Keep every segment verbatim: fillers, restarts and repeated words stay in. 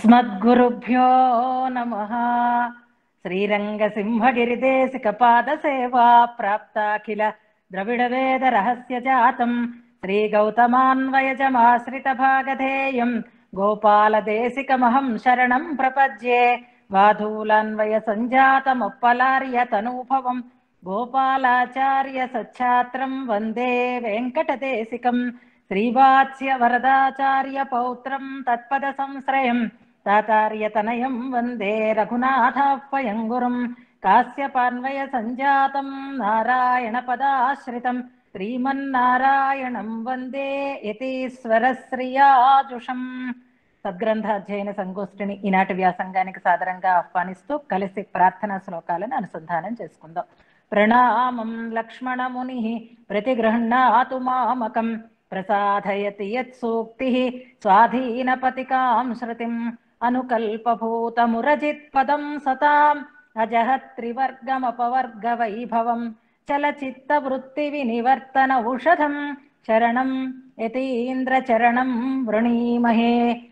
అస్మద్గురుభ్యో నమః. శ్రీరంగసింహగిరిదేశికపాదసేవా ప్రాప్తాఖిల ద్రవిడవేద రహస్యజాతం శ్రీగౌతమాన్వయజమాశ్రితభాగధేయం గోపాలదేశికమహం శరణం ప్రపద్యే. వాధూలాన్వయ సంజాతమప్పలార్య తనూభవం గోపాలాచార్య సచ్ఛాత్రం వందే వెంకటదేశికం. శ్రీవాత్స్య వరదాచార్య పౌత్రం తత్పద సంశ్రయం తాతార్యతనయం వందే రఘునాథాప్యయం గురుం. కాశ్యపాన్వయ సంజాతం నారాయణ పదాశ్రితం శ్రీమన్నారాయణం వందే యతీశ్వరశ్రియాజుషం. సద్గ్రంథాధ్యయన సంగోష్ఠిని ఈనాటి వ్యాసంగానికి సాదరంగా ఆహ్వానిస్తూ కలిసి ప్రార్థనా శ్లోకాలను అనుసంధానం చేసుకుందాం. ప్రణామం లక్ష్మణముని ప్రతిగృహ్ణాతు మామకం ప్రసాదయతి యత్సూక్తి స్వాధీనపతికాం శృతిం అనుకల్పభూతమురజిత్పదం సతాం అజహత్రివర్గమపవర్గ వైభవం చలచిత్తవృత్తి వినివర్తన ఔషధం శరణం యతీంద్రచరణం వృణీమహే.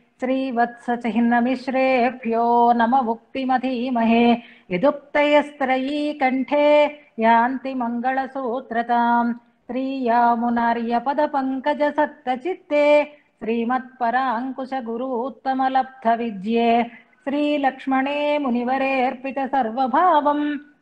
శ్రీవత్సచిహ్నమిశ్రేభ్యో నమ ముక్తిమధీమహే. యదుక్తయస్త్రయీ కంఠే యాంతి మంగళసూత్రతాం శ్రీయామునార్యపద పంకజ సక్తచిత్తే శ్రీమత్పరాంకుశ గురూత్తమలబ్ధ విద్యే. శ్రీలక్ష్మణే మునివరేర్పిత సర్వభావం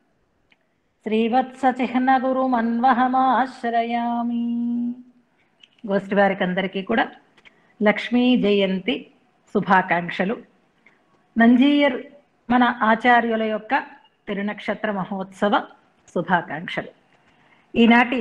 శ్రీవత్సచిహ్న గురుమన్వహమాశ్రయామి. గోష్ఠి వారికి అందరికీ కూడా లక్ష్మీ జయంతి శుభాకాంక్షలు. నంజీయర్ మన ఆచార్యుల యొక్క తిరునక్షత్ర మహోత్సవ శుభాకాంక్షలు. ఈనాటి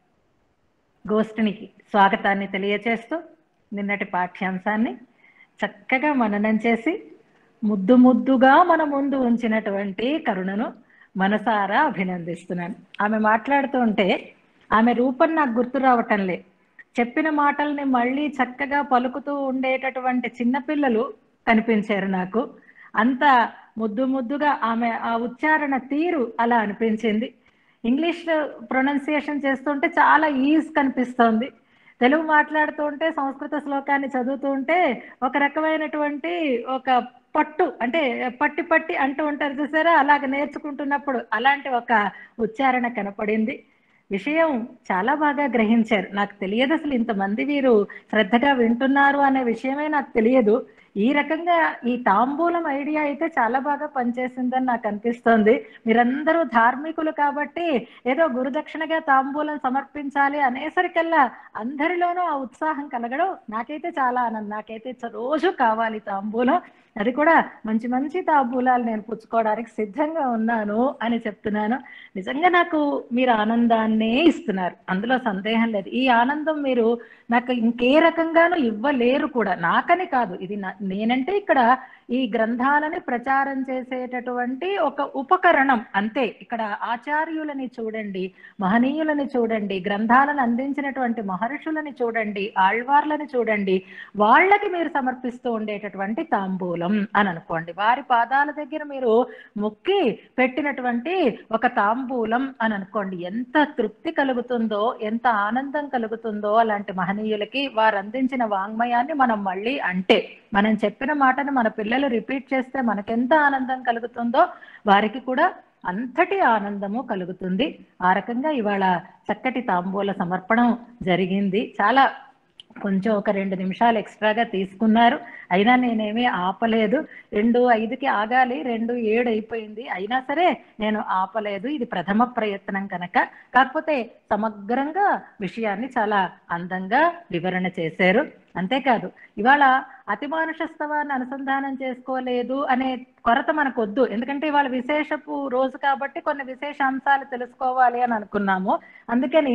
గోష్ఠినికి స్వాగతాన్ని తెలియచేస్తూ నిన్నటి పాఠ్యాంశాన్ని చక్కగా మననం చేసి ముద్దు ముద్దుగా మన ముందు ఉంచినటువంటి కరుణను మనసారా అభినందిస్తున్నాను. ఆమె మాట్లాడుతూ ఉంటే ఆమె రూపం నాకు గుర్తు రావటంలే. చెప్పిన మాటల్ని మళ్ళీ చక్కగా పలుకుతూ ఉండేటటువంటి చిన్నపిల్లలు కనిపించారు నాకు. అంత ముద్దు ముద్దుగా ఆమె ఆ ఉచ్చారణ తీరు అలా అనిపించింది. ఇంగ్లీష్ ప్రొనౌన్సియేషన్ చేస్తుంటే చాలా ఈజ్ కనిపిస్తోంది. తెలుగు మాట్లాడుతూ ఉంటే సంస్కృత శ్లోకాన్ని చదువుతూ ఉంటే ఒక రకమైనటువంటి ఒక పట్టు, అంటే పట్టి పట్టి అంటూ ఉంటారు చూసారా, అలాగ నేర్చుకుంటున్నప్పుడు అలాంటి ఒక ఉచ్చారణ కనపడింది. విషయం చాలా బాగా గ్రహించారు. నాకు తెలియదు అసలు ఇంతమంది వీరు శ్రద్ధగా వింటున్నారు అనే విషయమే నాకు తెలియదు. ఈ రకంగా ఈ తాంబూలం ఐడియా అయితే చాలా బాగా పనిచేసిందని నాకు అనిపిస్తోంది. మీరందరూ ధార్మికులు కాబట్టి ఏదో గురుదక్షిణగా తాంబూలం సమర్పించాలి అనేసరికల్లా అందరిలోనూ ఆ ఉత్సాహం కలగడం నాకైతే చాలా ఆనందం. నాకైతే రోజు కావాలి తాంబూలం, అది కూడా మంచి మంచి తాంబూలాలు నేను పుచ్చుకోవడానికి సిద్ధంగా ఉన్నాను అని చెప్తున్నాను. నిజంగా నాకు మీరు ఆనందాన్నే ఇస్తున్నారు, అందులో సందేహం లేదు. ఈ ఆనందం మీరు నాకు ఇంకే రకంగానూ ఇవ్వలేరు కూడా. నాకని కాదు, ఇది నేనంటే ఇక్కడ ఈ గ్రంథాలని ప్రచారం చేసేటటువంటి ఒక ఉపకరణం అంతే. ఇక్కడ ఆచార్యులని చూడండి, మహనీయులని చూడండి, గ్రంథాలను అందించినటువంటి మహర్షులని చూడండి, ఆళ్వార్లని చూడండి, వాళ్ళకి మీరు సమర్పిస్తూ ఉండేటటువంటి తాంబూలం అని అనుకోండి. వారి పాదాల దగ్గర మీరు మొక్కి పెట్టినటువంటి ఒక తాంబూలం అని అనుకోండి. ఎంత తృప్తి కలుగుతుందో, ఎంత ఆనందం కలుగుతుందో అలాంటి మహనీయులకి. వారు అందించిన వాంగ్మయాన్ని మనం మళ్ళీ అంటే, మనం చెప్పిన మాటను మన పిల్లలు రిపీట్ చేస్తే మనకెంత ఆనందం కలుగుతుందో వారికి కూడా అంతటి ఆనందము కలుగుతుంది. ఆ రకంగా ఇవాళ చక్కటి తాంబూల సమర్పణం జరిగింది. చాలా కొంచెం ఒక రెండు నిమిషాలు ఎక్స్ట్రాగా తీసుకున్నారు, అయినా నేనేమీ ఆపలేదు. రెండు ఐదుకి ఆగాలి, రెండు ఏడు అయిపోయింది, అయినా సరే నేను ఆపలేదు. ఇది ప్రథమ ప్రయత్నం కనుక. కాకపోతే సమగ్రంగా విషయాన్ని చాలా అందంగా వివరణ చేశారు. అంతేకాదు ఇవాళ అతిమానుష స్తవాన్ని అనుసంధానం చేసుకోలేదు అనే కొరత మనకొద్దు. ఎందుకంటే ఇవాళ విశేషపు రోజు కాబట్టి కొన్ని విశేష అంశాలు తెలుసుకోవాలి అని అనుకున్నాము. అందుకని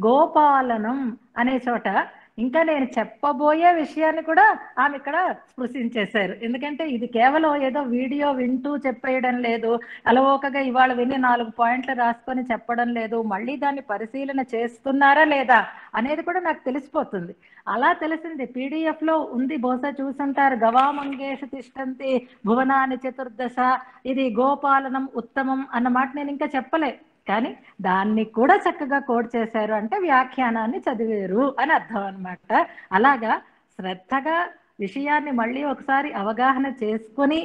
గోపాలనం అనే చోట ఇంకా నేను చెప్పబోయే విషయాన్ని కూడా ఆమె ఇక్కడ స్పృశించేశారు. ఎందుకంటే ఇది కేవలం ఏదో వీడియో వింటూ చెప్పేయడం లేదు, అలవోకగా ఇవాళ విని నాలుగు పాయింట్లు రాసుకొని చెప్పడం లేదు, మళ్ళీ దాన్ని పరిశీలన చేస్తున్నారా లేదా అనేది కూడా నాకు తెలిసిపోతుంది. అలా తెలిసింది. పీడిఎఫ్ లో ఉంది, బహుశా చూసుంటారు. గవామంగేషు తిష్టంతి భువనాని చతుర్దశ, ఇది గోపాలనం ఉత్తమం అన్నమాట నేను ఇంకా చెప్పలే. కానీ దాన్ని కూడా చక్కగా కోడ్ చేశారు అంటే వ్యాఖ్యానాన్ని చదివేరు అని అర్థం అన్నమాట. అలాగా శ్రద్ధగా విషయాన్ని మళ్ళీ ఒకసారి అవగాహన చేసుకొని,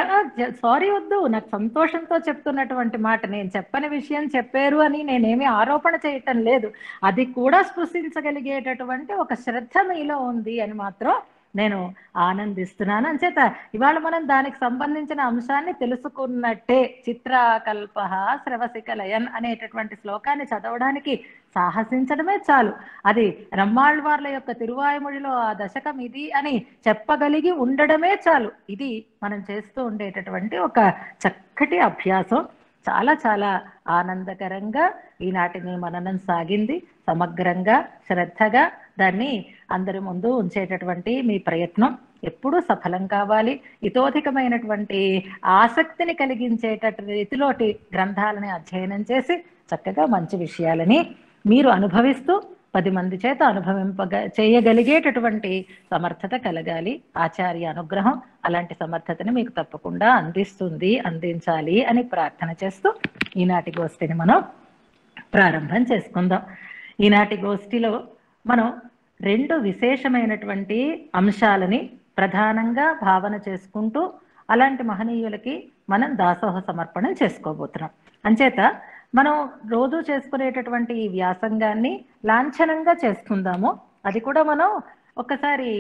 సారీ వద్దు, నాకు సంతోషంతో చెప్తున్నటువంటి మాట, నేను చెప్పని విషయం చెప్పారు అని నేనేమి ఆరోపణ చేయటం లేదు, అది కూడా స్పృశించగలిగేటటువంటి ఒక శ్రద్ధ మీలో ఉంది అని మాత్రం నేను ఆనందిస్తున్నాను. అంచేత ఇవాళ మనం దానికి సంబంధించిన అంశాన్ని తెలుసుకున్నట్టే. చిత్రాకల్ప శ్రవసికలయన్ అనేటటువంటి శ్లోకాన్ని చదవడానికి సాహసించడమే చాలు. అది రమ్మాళ్వార్ల యొక్క తిరువాయుమొழிలో ఆ దశకం ఇది అని చెప్పగలిగి ఉండడమే చాలు. ఇది మనం చేస్తూ ఉండేటటువంటి ఒక చక్కటి అభ్యాసం. చాలా చాలా ఆనందకరంగా ఈనాటిని మననం సాగింది. సమగ్రంగా శ్రద్ధగా దాన్ని అందరి ముందు ఉంచేటటువంటి మీ ప్రయత్నం ఎప్పుడూ సఫలం కావాలి. ఇతోధికమైనటువంటి ఆసక్తిని కలిగించేటటువంటి రీతిలోటి గ్రంథాలని అధ్యయనం చేసి చక్కగా మంచి విషయాలని మీరు అనుభవిస్తూ పది మంది చేత అనుభవింపగ చేయగలిగేటటువంటి సమర్థత కలగాలి. ఆచార్య అనుగ్రహం అలాంటి సమర్థతని మీకు తప్పకుండా అందిస్తుంది, అందించాలి అని ప్రార్థన చేస్తూ ఈనాటి గోష్ఠిని మనం ప్రారంభం చేసుకుందాం. ఈనాటి గోష్ఠిలో మనం రెండు విశేషమైనటువంటి అంశాలని ప్రధానంగా భావన చేసుకుంటూ అలాంటి మహనీయులకి మనం దాసోహ సమర్పణం చేసుకోబోతున్నాం. అంచేత మనం రోజు చేసుకునేటటువంటి ఈ వ్యాసంగాన్ని లాంఛనంగా చేసుకుందాము. అది కూడా మనం ఒకసారి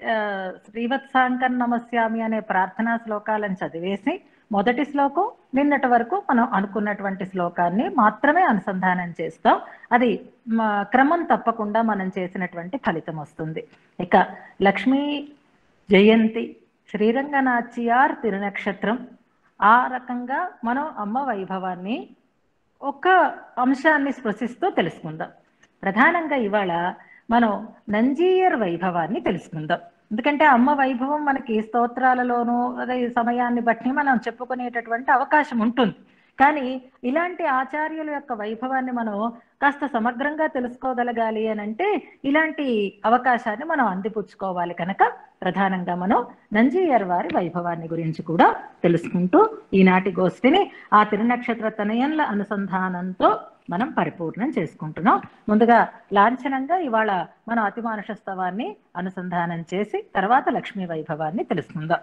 శ్రీవత్సాంకం నమస్యామి అనే ప్రార్థనా శ్లోకాలను చదివేసి మొదటి శ్లోకం నిన్నటి వరకు మనం అనుకున్నటువంటి శ్లోకాన్ని మాత్రమే అనుసంధానం చేస్తాం. అది క్రమం తప్పకుండా మనం చేసినటువంటి ఫలితం వస్తుంది. ఇక లక్ష్మీ జయంతి, శ్రీరంగనాచియార్ తిరునక్షత్రం, ఆ రకంగా మనం అమ్మ వైభవాన్ని ఒక అంశాన్ని స్పృశిస్తూ తెలుసుకుందాం. ప్రధానంగా ఇవాళ మనం నంజీయర్ వైభవాన్ని తెలుసుకుందాం. ఎందుకంటే అమ్మ వైభవం మనకి స్తోత్రాలలోనూ అదే సమయాన్ని బట్టి మనం చెప్పుకునేటటువంటి అవకాశం ఉంటుంది. కానీ ఇలాంటి ఆచార్యుల యొక్క వైభవాన్ని మనం కాస్త సమగ్రంగా తెలుసుకోగలగాలి అని అంటే ఇలాంటి అవకాశాన్ని మనం అందిపుచ్చుకోవాలి. కనుక ప్రధానంగా మనం నంజీయర్ వారి వైభవాన్ని గురించి కూడా తెలుసుకుంటూ ఈనాటి గోష్ఠిని ఆ తిరునక్షత్ర తనయంల అనుసంధానంతో మనం పరిపూర్ణం చేసుకుంటున్నాం. ముందుగా లాంఛనంగా ఇవాళ మనం అతిమానుష స్తవాన్ని అనుసంధానం చేసి తర్వాత లక్ష్మీ వైభవాన్ని తెలుసుకుందాం.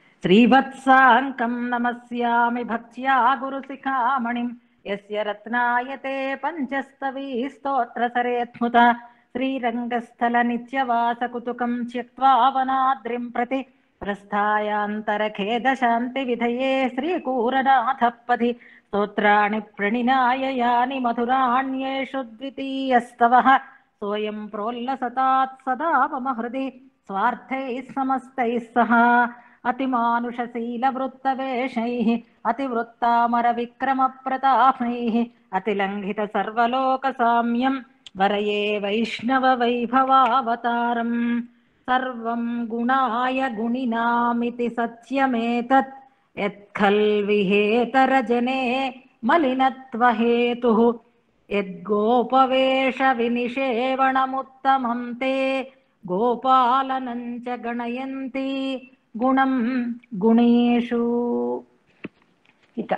శ్రీవత్సాంకం నమస్యామి భక్త్యా గురుశిఖామణిం యస్య రత్నాయతే పంచస్తవీ స్తోత్ర సరేత్ముత శ్రీరంగస్థల నిత్యవాస కుతుకం త్యక్త్వా వనాద్రిం ప్రతి ప్రస్థాయాంతరఖేద శాంతి విధయే శ్రీకూరనాథ పది స్తోత్రాణి ప్రణినాయ యాని మధురాణ్యేషు ద్వితీయస్తవః సోయం ప్రోల్లసతాత్ సదా మమ హృది స్వార్థైః సమస్తైః సహ అతిమానుషశీల వృత్తవేషైః అతివృత్తామర విక్రమ ప్రతాపైః అతిలంఘిత సర్వలోక సామ్యం వరయే వైష్ణవ వైభవావతారం సర్వం గుణాయ గుణినామితి సత్యమేతత్ యత్ఖల్విహేతరజనే మలినత్వహేతుః యద్గోపవేష వినిషేవణముత్తమం తే గోపాలనంచ గణయంతి గుణం గుణేషు. ఇక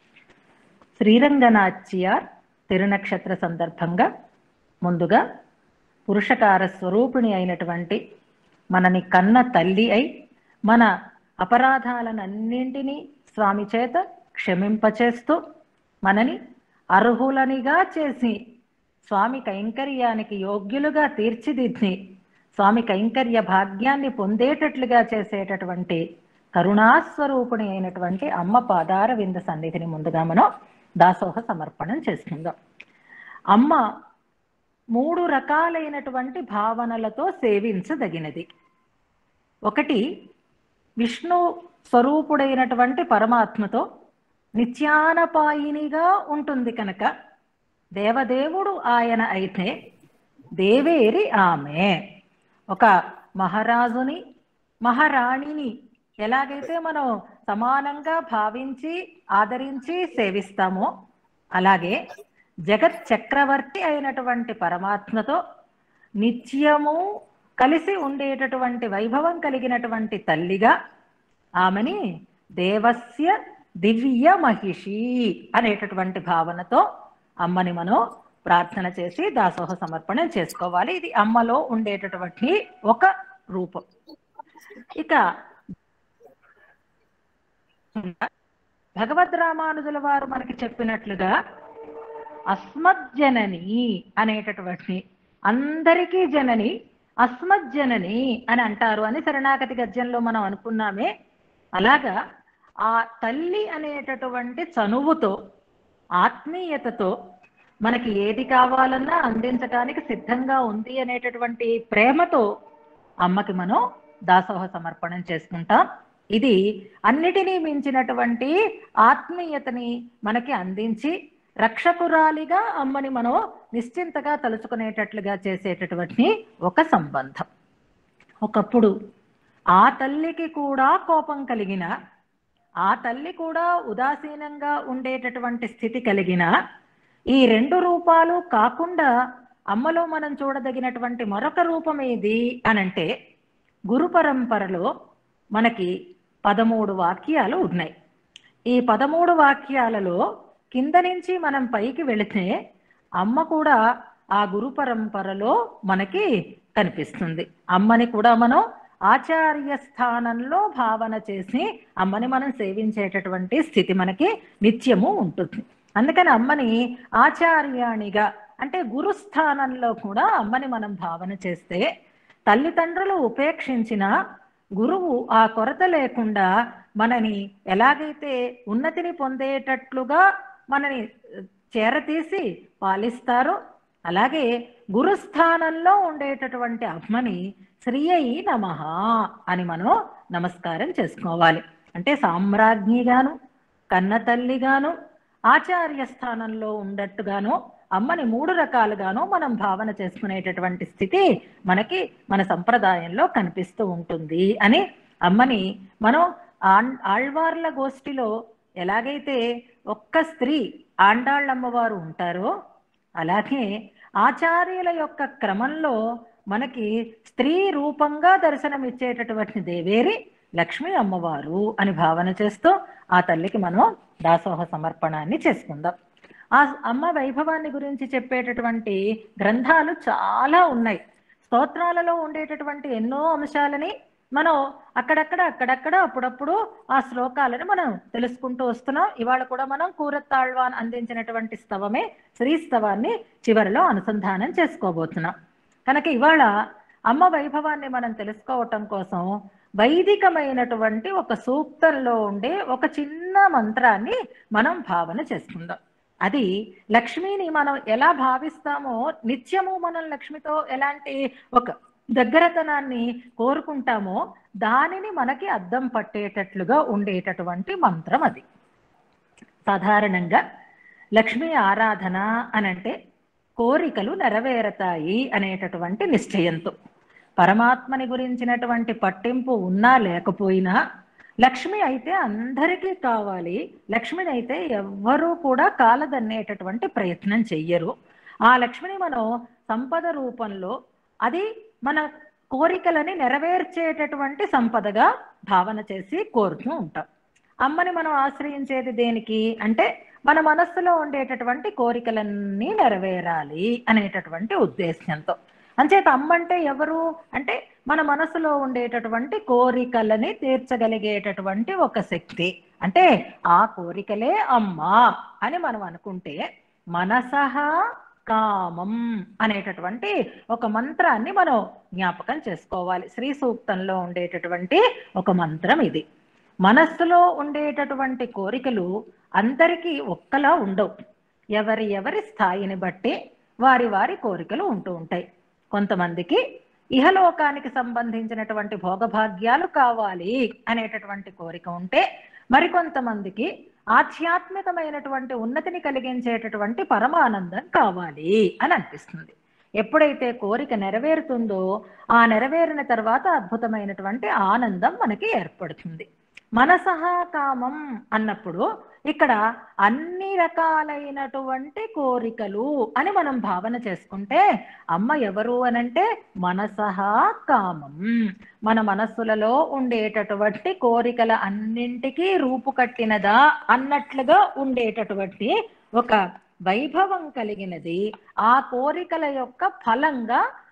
శ్రీరంగనాచ్యార్ తిరునక్షత్ర సందర్భంగా ముందుగా పురుషకార స్వరూపిణి అయినటువంటి మనని కన్న తల్లి అయి మన అపరాధాలనన్నింటినీ స్వామి చేత క్షమింపచేస్తూ మనని అర్హులనిగా చేసి స్వామి కైంకర్యానికి యోగ్యులుగా తీర్చిదిద్ది స్వామి కైంకర్య భాగ్యాన్ని పొందేటట్లుగా చేసేటటువంటి కరుణాస్వరూపిణి అయినటువంటి అమ్మ పాదార వింద సన్నిధిని ముందుగా మనం దాసోహ సమర్పణం చేసుకుందాం. అమ్మ మూడు రకాలైనటువంటి భావనలతో సేవించదగినది. ఒకటి విష్ణు స్వరూపుడైనటువంటి పరమాత్మతో నిత్యానపాయినిగా ఉంటుంది కనుక దేవదేవుడు ఆయన అయితే దేవేరి ఆమె. ఒక మహారాజుని మహారాణిని ఎలాగైతే మనం సమానంగా భావించి ఆదరించి సేవిస్తామో అలాగే జగత్ చక్రవర్తి అయినటువంటి పరమాత్మతో నిత్యము కలిసి ఉండేటటువంటి వైభవం కలిగినటువంటి తల్లిగా ఆమెని దేవస్య దివ్య మహిషి అనేటటువంటి భావనతో అమ్మని మనం ప్రార్థన చేసి దాసోహ సమర్పణ చేసుకోవాలి. ఇది అమ్మలో ఉండేటటువంటి ఒక రూపం. ఇక భగవద్ రామానుజుల వారు మనకి చెప్పినట్లుగా అస్మజ్జనని అనేటటువంటి, అందరికీ జనని అస్మజ్జనని అని అంటారు అని శరణాగతి గద్యంలో మనం అనుకున్నామే. అలాగా ఆ తల్లి అనేటటువంటి చనువుతో, ఆత్మీయతతో మనకి ఏది కావాలన్నా అందించడానికి సిద్ధంగా ఉంది అనేటటువంటి ప్రేమతో అమ్మకి మనం దాసోహ సమర్పణం చేసుకుంటాం. ఇది అన్నిటినీ మించినటువంటి ఆత్మీయతని మనకి అందించి రక్షకురాలిగా అమ్మని మనం నిశ్చింతగా తలుచుకునేటట్లుగా చేసేటటువంటి ఒక సంబంధం. ఒకప్పుడు ఆ తల్లికి కూడా కోపం కలిగిన, ఆ తల్లి కూడా ఉదాసీనంగా ఉండేటటువంటి స్థితి కలిగిన, ఈ రెండు రూపాలు కాకుండా అమ్మలో మనం చూడదగినటువంటి మరొక రూపం ఏది అనంటే, గురు పరంపరలో మనకి పదమూడు వాక్యాలు ఉన్నాయి. ఈ పదమూడు వాక్యాలలో కింద నుంచి మనం పైకి వెళితే అమ్మ కూడా ఆ గురు పరంపరలో మనకి కనిపిస్తుంది. అమ్మని కూడా మనం ఆచార్య స్థానంలో భావన చేసి అమ్మని మనం సేవించేటటువంటి స్థితి మనకి నిత్యము ఉంటుంది. అందుకని అమ్మని ఆచార్యాణిగా అంటే గురు స్థానంలో కూడా అమ్మని మనం భావన చేస్తే, తల్లిదండ్రులు ఉపేక్షించిన గురువు ఆ కొరత లేకుండా మనని ఎలాగైతే ఉన్నతిని పొందేటట్లుగా మనని చేరతీసి పాలిస్తారో, అలాగే గురుస్థానంలో ఉండేటటువంటి అమ్మని శ్రీ అయి నమః అని మనం నమస్కారం చేసుకోవాలి. అంటే సామ్రాజ్ఞిగాను, కన్న తల్లిగాను, ఆచార్య స్థానంలో ఉండట్టుగాను అమ్మని మూడు రకాలుగాను మనం భావన చేసుకునేటటువంటి స్థితి మనకి మన సంప్రదాయంలో కనిపిస్తూ ఉంటుంది అని అమ్మని మనం ఆళ్వార్ల గోష్ఠిలో ఎలాగైతే ఒక్క స్త్రీ ఆండాళ్ళమ్మవారు ఉంటారో, అలాగే ఆచార్యుల యొక్క క్రమంలో మనకి స్త్రీ రూపంగా దర్శనమిచ్చేటటువంటి దేవేరి లక్ష్మీ అమ్మవారు అని భావన చేస్తూ ఆ తల్లికి మనం దాసోహ సమర్పణాన్ని చేసుకుందాం. ఆ అమ్మ వైభవాన్ని గురించి చెప్పేటటువంటి గ్రంథాలు చాలా ఉన్నాయి. స్తోత్రాలలో ఉండేటటువంటి ఎన్నో అంశాలని మనం అక్కడక్కడ అక్కడక్కడ అప్పుడప్పుడు ఆ శ్లోకాలను మనం తెలుసుకుంటూ వస్తున్నాం. ఇవాళ కూడా మనం కూరత్తాళ్వాన్ అందించినటువంటి స్తవమే శ్రీస్తవాన్ని చివరిలో అనుసంధానం చేసుకోబోతున్నాం. కనుక ఇవాళ అమ్మ వైభవాన్ని మనం తెలుసుకోవటం కోసం వైదికమైనటువంటి ఒక సూక్తంలో ఉండే ఒక చిన్న మంత్రాన్ని మనం భావన చేసుకుందాం. అది లక్ష్మిని మనం ఎలా భావిస్తామో, నిత్యము మనం లక్ష్మితో ఎలాంటి ఒక దగ్గరతనాన్ని కోరుకుంటామో దానిని మనకి అద్దం పట్టేటట్లుగా ఉండేటటువంటి మంత్రం అది. సాధారణంగా లక్ష్మీ ఆరాధన అనంటే కోరికలు నెరవేరతాయి అనేటటువంటి నిశ్చయంతో, పరమాత్మని గురించినటువంటి పట్టింపు ఉన్నా లేకపోయినా లక్ష్మి అయితే అందరికీ కావాలి, లక్ష్మిని అయితే ఎవ్వరూ కూడా కాలదన్నేటటువంటి ప్రయత్నం చెయ్యరు. ఆ లక్ష్మిని మనం సంపద రూపంలో, అది మన కోరికలని నెరవేర్చేటటువంటి సంపదగా భావన చేసి కోరుతూ ఉంటాం. అమ్మని మనం ఆశ్రయించేది దేనికి అంటే, మన మనస్సులో ఉండేటటువంటి కోరికలన్నీ నెరవేరాలి అనేటటువంటి ఉద్దేశంతో. అంచేత అమ్మ అంటే ఎవరు అంటే, మన మనసులో ఉండేటటువంటి కోరికలని తీర్చగలిగేటటువంటి ఒక శక్తి. అంటే ఆ కోరికలే అమ్మ అని మనం అనుకుంటే, మనసహ కామం అనేటటువంటి ఒక మంత్రాన్ని మనం జ్ఞాపకం చేసుకోవాలి. శ్రీ సూక్తంలో ఉండేటటువంటి ఒక మంత్రం ఇది. మనస్సులో ఉండేటటువంటి కోరికలు అందరికీ ఒక్కలా ఉండవు. ఎవరి ఎవరి స్థాయిని బట్టి వారి వారి కోరికలు ఉంటూ ఉంటాయి. కొంతమందికి ఇహలోకానికి సంబంధించినటువంటి భోగభాగ్యాలు కావాలి అనేటటువంటి కోరిక ఉంటే, మరికొంతమందికి ఆధ్యాత్మికమైనటువంటి ఉన్నతిని కలిగించేటటువంటి పరమానందం కావాలి అని అనిపిస్తుంది. ఎప్పుడైతే కోరిక నెరవేరుతుందో ఆ నెరవేరిన తర్వాత అద్భుతమైనటువంటి ఆనందం మనకి ఏర్పడుతుంది. మనసహ కామం అన్నప్పుడు ఇక్కడ అన్ని రకాలైనటువంటి కోరికలు అని మనం భావన చేసుకుంటే, అమ్మ ఎవరు అనంటే మనసహ కామం, మన మనస్సులలో ఉండేటటువంటి కోరికల అన్నింటికీ రూపుకట్టినదా అన్నట్లుగా ఉండేటటువంటి ఒక వైభవం కలిగినది. ఆ కోరికల యొక్క ఫలంగా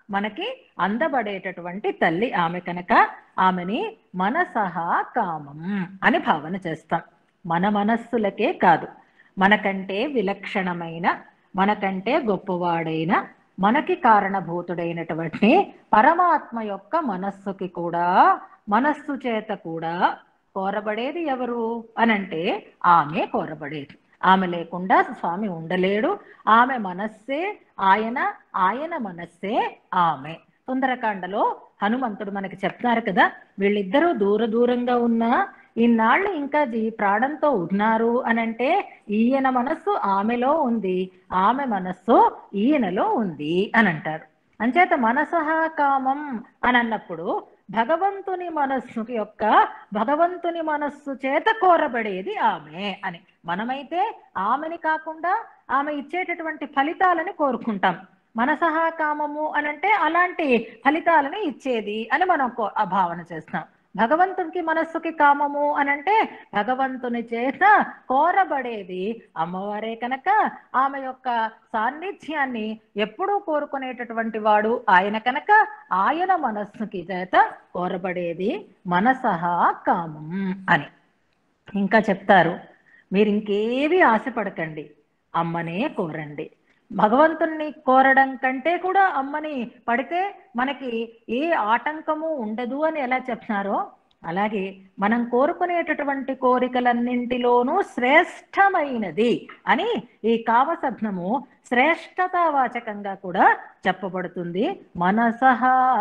మనకి అందబడేటటువంటి తల్లి ఆమె కనుక ఆమెని మనసహ కామం అని భావన చేస్తాం. మన మనస్సులకే కాదు, మనకంటే విలక్షణమైన, మనకంటే గొప్పవాడైన, మనకి కారణభూతుడైనటువంటి పరమాత్మ యొక్క మనస్సుకి కూడా, మనస్సు చేత కూడా కోరబడేది ఎవరు అనంటే ఆమె కోరబడేది. ఆమె లేకుండా స్వామి ఉండలేడు. ఆమె మనస్సే ఆయన, ఆయన మనస్సే ఆమె. సుందరకాండలో హనుమంతుడు మనకి చెప్తారు కదా, వీళ్ళిద్దరూ దూర దూరంగా ఉన్నా ఇన్నాళ్ళు ఇంకా ఈ ప్రాణంతో ఉన్నారు అనంటే ఈయన మనస్సు ఆమెలో ఉంది, ఆమె మనస్సు ఈయనలో ఉంది అని అంటారు. అంచేత మనసహ కామం అని అన్నప్పుడు భగవంతుని మనస్సు యొక్క, భగవంతుని మనస్సు చేత కోరబడేది ఆమె అని. మనమైతే ఆమెని కాకుండా ఆమె ఇచ్చేటటువంటి ఫలితాలని కోరుకుంటాం. మనసహ కామము అనంటే అలాంటి ఫలితాలని ఇచ్చేది అని మనం ఆ భావన చేస్తాం. భగవంతునికి మనస్సుకి కామము అనంటే భగవంతుని చేత కోరబడేది అమ్మవారే కనుక ఆమె యొక్క సాన్నిధ్యాన్ని ఎప్పుడూ కోరుకునేటటువంటి వాడు ఆయన కనుక ఆయన మనస్సుకి చేత కోరబడేది మనసహ కామం అని. ఇంకా చెప్తారు, మీరు ఇంకేవి ఆశపడకండి, అమ్మనే కోరండి. భగవంతుణ్ణి కోరడం కంటే కూడా అమ్మని పడితే మనకి ఏ ఆటంకము ఉండదు అని ఎలా చెప్తున్నారో, అలాగే మనం కోరుకునేటటువంటి కోరికలన్నింటిలోనూ శ్రేష్టమైనది అని ఈ కామశబ్దము శ్రేష్టతావాచకంగా కూడా చెప్పబడుతుంది. మనసహ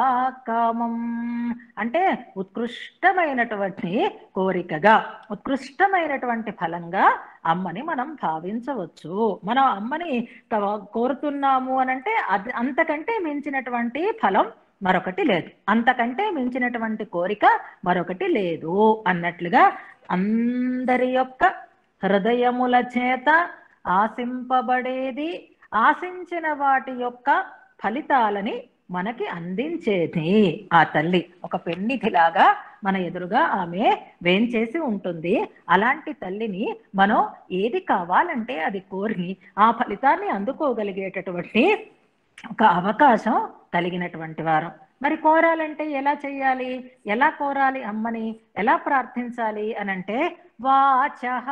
కామం అంటే ఉత్కృష్టమైనటువంటి కోరికగా, ఉత్కృష్టమైనటువంటి ఫలంగా అమ్మని మనం భావించవచ్చు. మనం అమ్మని కోరుతున్నాము అనంటే అది అంతకంటే మించినటువంటి ఫలం మరొకటి లేదు, అంతకంటే మించినటువంటి కోరిక మరొకటి లేదు అన్నట్లుగా అందరి యొక్క హృదయముల చేత ఆశింపబడేది, ఆశించిన వాటి యొక్క ఫలితాలని మనకి అందించేది ఆ తల్లి. ఒక పెన్నిధిలాగా మన ఎదురుగా ఆమె వేంచేసి ఉంటుంది. అలాంటి తల్లిని మనం ఏది కావాలంటే అది కోరి ఆ ఫలితాన్ని అందుకోగలిగేటటువంటి ఒక అవకాశం కలిగినటువంటి వారు. మరి కోరాలంటే ఎలా చెయ్యాలి, ఎలా కోరాలి అమ్మని, ఎలా ప్రార్థించాలి అనంటే వాచః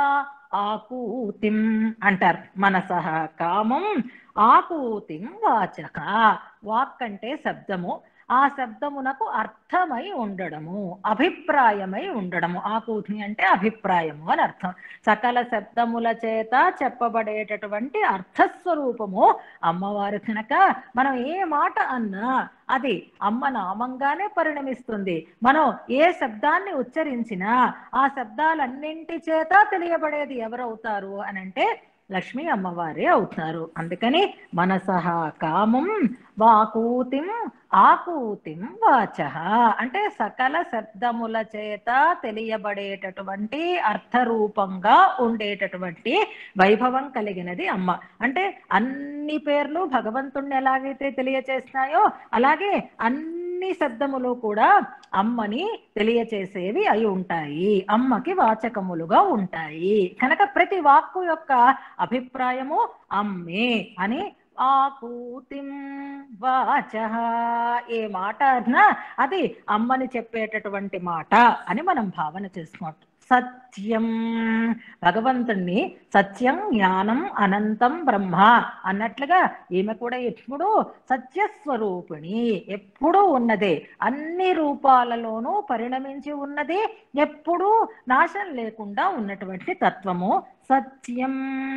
ఆకూతిం అంటారు. మనసః కామం ఆకూతిం వాచః. వాక్ అంటే శబ్దము, ఆ శబ్దమునకు అర్థమై ఉండడము, అభిప్రాయమై ఉండడము. ఆకూతి అంటే అభిప్రాయము అని అర్థం. సకల శబ్దముల చేత చెప్పబడేటటువంటి అర్థస్వరూపము అమ్మవారు కనుక మనం ఏ మాట అన్నా అది అమ్మ నామంగానే పరిణమిస్తుంది. మనం ఏ శబ్దాన్ని ఉచ్చరించినా ఆ శబ్దాలన్నింటి చేత తెలియబడేది ఎవరవుతారు అనంటే లక్ష్మీ అమ్మవారే అవుతారు. అందుకని మనసః కామం వాకూతిం ఆకూతిం వాచః అంటే సకల శబ్దముల చేత తెలియబడేటటువంటి అర్థరూపంగా ఉండేటటువంటి వైభవం కలిగినది అమ్మ. అంటే అన్ని పేర్లు భగవంతుణ్ణి ఎలాగైతే తెలియచేస్తున్నాయో అలాగే అన్ని శబ్దములు కూడా అమ్మని తెలియచేసేవి అయి ఉంటాయి, అమ్మకి వాచకములుగా ఉంటాయి కనుక ప్రతి వాక్కు యొక్క అభిప్రాయము అమ్మే అని. ఆకూతిం వాచః ఏ మాట అన్నా అది అమ్మని చెప్పేటటువంటి మాట అని మనం భావన చేసుకోవచ్చు. సత్యం భగవంతుణ్ణి సత్యం జ్ఞానం అనంతం బ్రహ్మ అన్నట్లుగా ఈమె కూడా ఎప్పుడూ సత్యస్వరూపిణి, ఎప్పుడూ ఉన్నదే, అన్ని రూపాలలోనూ పరిణమించి ఉన్నది, ఎప్పుడూ నాశం లేకుండా ఉన్నటువంటి తత్వము. సత్యం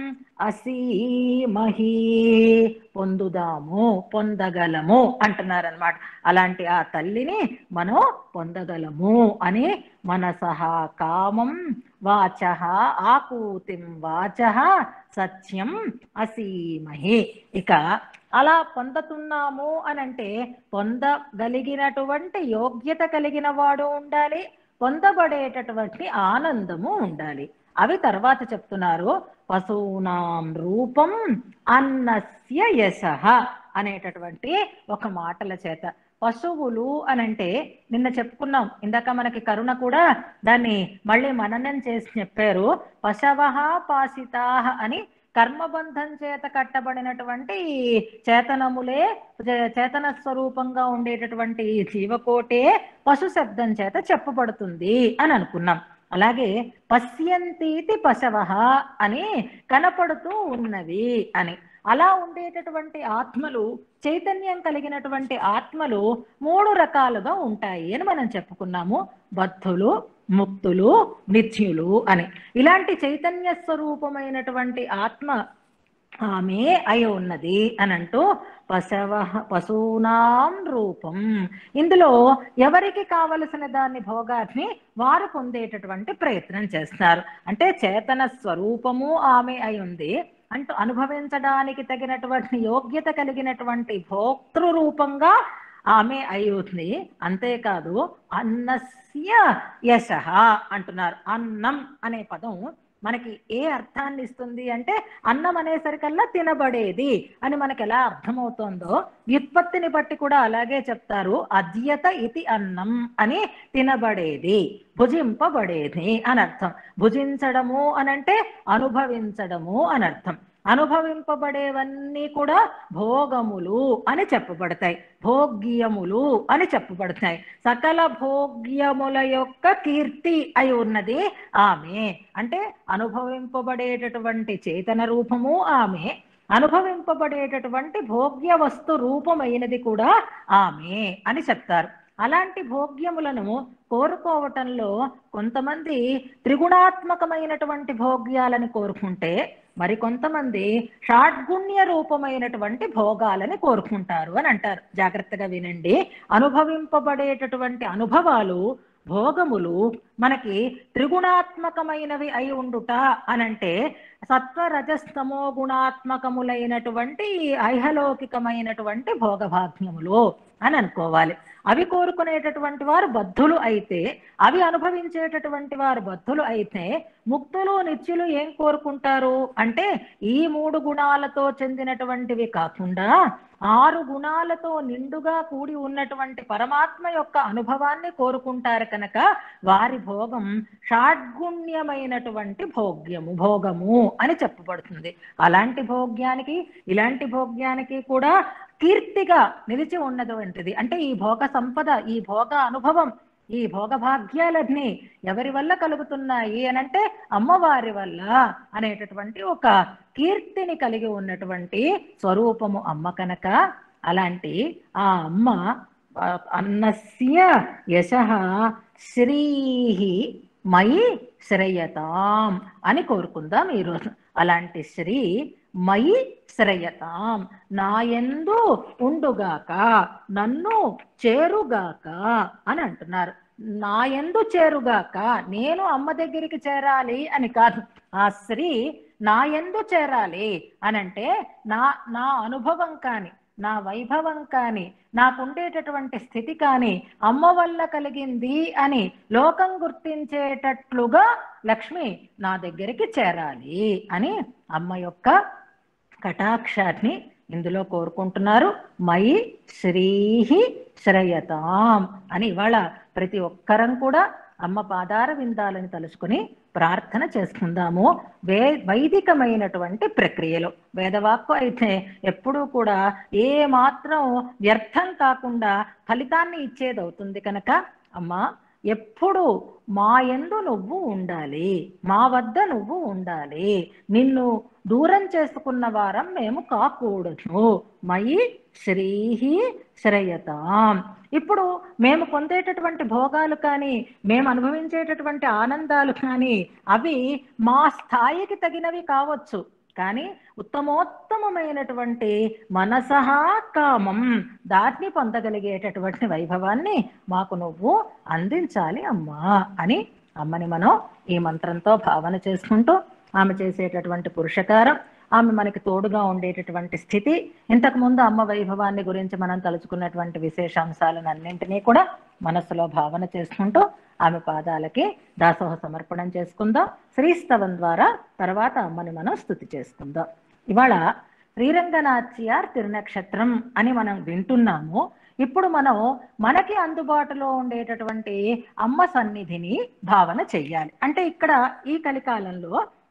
అసీమహి పొందుదాము, పొందగలము అంటున్నారనమాట. అలాంటి ఆ తల్లిని మనం పొందగలము అని మనసః కామం వాచః ఆకూతిం వాచః సత్యం అసీమహి. ఇక అలా పొందుతున్నాము అనంటే పొందగలిగినటువంటి యోగ్యత కలిగిన వాడు ఉండాలి, పొందబడేటటువంటి ఆనందము ఉండాలి. అవి తర్వాత చెప్తున్నారు. పశూనాం రూపం అన్నస్య యశః అనేటటువంటి ఒక మాటల చేత. పశువులు అనంటే నిన్న చెప్పుకున్నాం, ఇందాక మనకి కరుణ కూడా దాన్ని మళ్ళీ మననం చేసి చెప్పారు. పశవః పాసితాః అని కర్మబంధం చేత కట్టబడినటువంటి చేతనములే చేతన స్వరూపంగా ఉండేటటువంటి జీవకోటే పశు శబ్దం చేత చెప్పబడుతుంది అని అనుకున్నాం. అలాగే పశ్యంతీతి పశవః అని కనపడుతూ ఉన్నవి అని. అలా ఉండేటటువంటి ఆత్మలు, చైతన్యం కలిగినటువంటి ఆత్మలు మూడు రకాలుగా ఉంటాయి అని మనం చెప్పుకున్నాము. బద్ధులు, ముక్తులు, నిత్యులు అని. ఇలాంటి చైతన్య స్వరూపమైనటువంటి ఆత్మ ఆమె అయి ఉన్నది అని అంటూ పశవ పశూనాం రూపం. ఇందులో ఎవరికి కావలసిన దాన్ని భోగాన్ని వారు పొందేటటువంటి ప్రయత్నం చేస్తారు. అంటే చేతన స్వరూపము ఆమె అయి ఉంది అంటూ అనుభవించడానికి తగినటువంటి యోగ్యత కలిగినటువంటి భోక్తృ రూపంగా ఆమె అయ్యుంది. అంతేకాదు అన్నస్య యశః అంటున్నారు. అన్నం అనే పదం మనకి ఏ అర్థాన్ని ఇస్తుంది అంటే అన్నం అనేసరికల్లా తినబడేది అని మనకి ఎలా అర్థమవుతుందో వ్యుత్పత్తిని బట్టి కూడా అలాగే చెప్తారు. అద్యత ఇతి అన్నం అని తినబడేది, భుజింపబడేది అని అర్థం. భుజించడము అనంటే అనుభవించడము అని అర్థం. అనుభవింపబడేవన్నీ కూడా భోగములు అని చెప్పబడతాయి, భోగ్యములు అని చెప్పబడతాయి. సకల భోగ్యముల యొక్క కీర్తి అయి ఉన్నది ఆమె. అంటే అనుభవింపబడేటటువంటి చేతన రూపము ఆమె, అనుభవింపబడేటటువంటి భోగ్య వస్తు రూపమైనది కూడా ఆమె అని చెప్తారు. అలాంటి భోగ్యములను కోరుకోవటంలో కొంతమంది త్రిగుణాత్మకమైనటువంటి భోగ్యాలని కోరుకుంటే, మరి కొంతమంది షాడ్గుణ్య రూపమైనటువంటి భోగాలని కోరుకుంటారు అని అంటారు. జాగ్రత్తగా వినండి. అనుభవింపబడేటటువంటి అనుభవాలు, భోగములు మనకి త్రిగుణాత్మకమైనవి అయి ఉండుట అనంటే సత్వ రజస్తమో గుణాత్మకములైనటువంటి ఐహలౌకికమైనటువంటి భోగభాగ్యములు అని అనుకోవాలి. అవి కోరుకునేటటువంటి వారు బద్ధులు అయితే, అవి అనుభవించేటటువంటి వారు బద్ధులు అయితే, ముక్తులు నిత్యులు ఏం కోరుకుంటారు అంటే ఈ మూడు గుణాలతో చెందినటువంటివి కాకుండా ఆరు గుణాలతో నిండుగా కూడి ఉన్నటువంటి పరమాత్మ యొక్క అనుభవాన్ని కోరుకుంటారు కనుక వారి భోగం షాడ్గుణ్యమైనటువంటి భోగ్యము, భోగము అని చెప్పబడుతుంది. అలాంటి భోగ్యానికి ఇలాంటి భోగ్యానికి కూడా కీర్తిగా నిలిచి ఉన్నటువంటిది. అంటే ఈ భోగ సంపద, ఈ భోగ అనుభవం, ఈ భోగభాగ్యాలన్నీ ఎవరి వల్ల కలుగుతున్నాయి అనంటే అమ్మవారి వల్ల అనేటటువంటి ఒక కీర్తిని కలిగి ఉన్నటువంటి స్వరూపము అమ్మ కనుక అలాంటి ఆ అమ్మ అన్నస్య యశః శ్రీహి మయి శ్రేయతాం అని కోరుకుందాం ఈరోజు. అలాంటి శ్రీ మయి శ్రేయతాం, నాయందు ఉండుగాక, నన్ను చేరుగాక అని అంటున్నారు. నాయందు చేరుగాక, నేను అమ్మ దగ్గరికి చేరాలి అని కాదు. ఆ శ్రీ నాయందు చేరాలి అనంటే నా నా అనుభవం కానీ, నా వైభవం కానీ, నాకుండేటటువంటి స్థితి కానీ అమ్మ వల్ల కలిగింది అని లోకం గుర్తించేటట్లుగా లక్ష్మి నా దగ్గరికి చేరాలి అని అమ్మ యొక్క కటాక్షాన్ని ఇందులో కోరుకుంటున్నారు. మయి శ్రీహి శ్రేయతాం అని ఇవాళ ప్రతి ఒక్కరం కూడా అమ్మ పాదార విందాలని తలుచుకుని ప్రార్థన చేసుకుందాము. వే వైదికమైనటువంటి ప్రక్రియలో వేదవాక్కు అయితే ఎప్పుడూ కూడా ఏ మాత్రం వ్యర్థం కాకుండా ఫలితాన్ని ఇచ్చేది అవుతుంది కనుక అమ్మ ఎప్పుడు మా యందు నువ్వు ఉండాలి, మా వద్ద నువ్వు ఉండాలి, నిన్ను దూరం చేసుకున్న వారం మేము కాకూడదు. మయి శ్రీహి శ్రేయతాం. ఇప్పుడు మేము పొందేటటువంటి భోగాలు కానీ, మేము అనుభవించేటటువంటి ఆనందాలు కానీ అవి మా స్థాయికి తగినవి కావచ్చు, కానీ ఉత్తమోత్తమైనటువంటి మనసహ కామం దాన్ని పొందగలిగేటటువంటి వైభవాన్ని మాకు నువ్వు అందించాలి అమ్మా అని అమ్మని మనం ఈ మంత్రంతో భావన చేసుకుంటూ ఆమె చేసేటటువంటి పురుషకారం, ఆమె మనకి తోడుగా ఉండేటటువంటి స్థితి, ఇంతకుముందు అమ్మ వైభవాన్ని గురించి మనం తలుచుకున్నటువంటి విశేషాంశాలను అన్నింటినీ కూడా మనస్సులో భావన చేసుకుంటూ ఆమె పాదాలకి దాసోహ సమర్పణం చేసుకుందాం. శ్రీస్తవం ద్వారా తర్వాత అమ్మని మనం స్తుతి చేసుకుందాం. ఇవాళ శ్రీరంగనాథ్యార్ తిరునక్షత్రం అని మనం వింటున్నాము. ఇప్పుడు మనం మనకి అందుబాటులో ఉండేటటువంటి అమ్మ సన్నిధిని భావన చెయ్యాలి. అంటే ఇక్కడ ఈ కలికాలంలో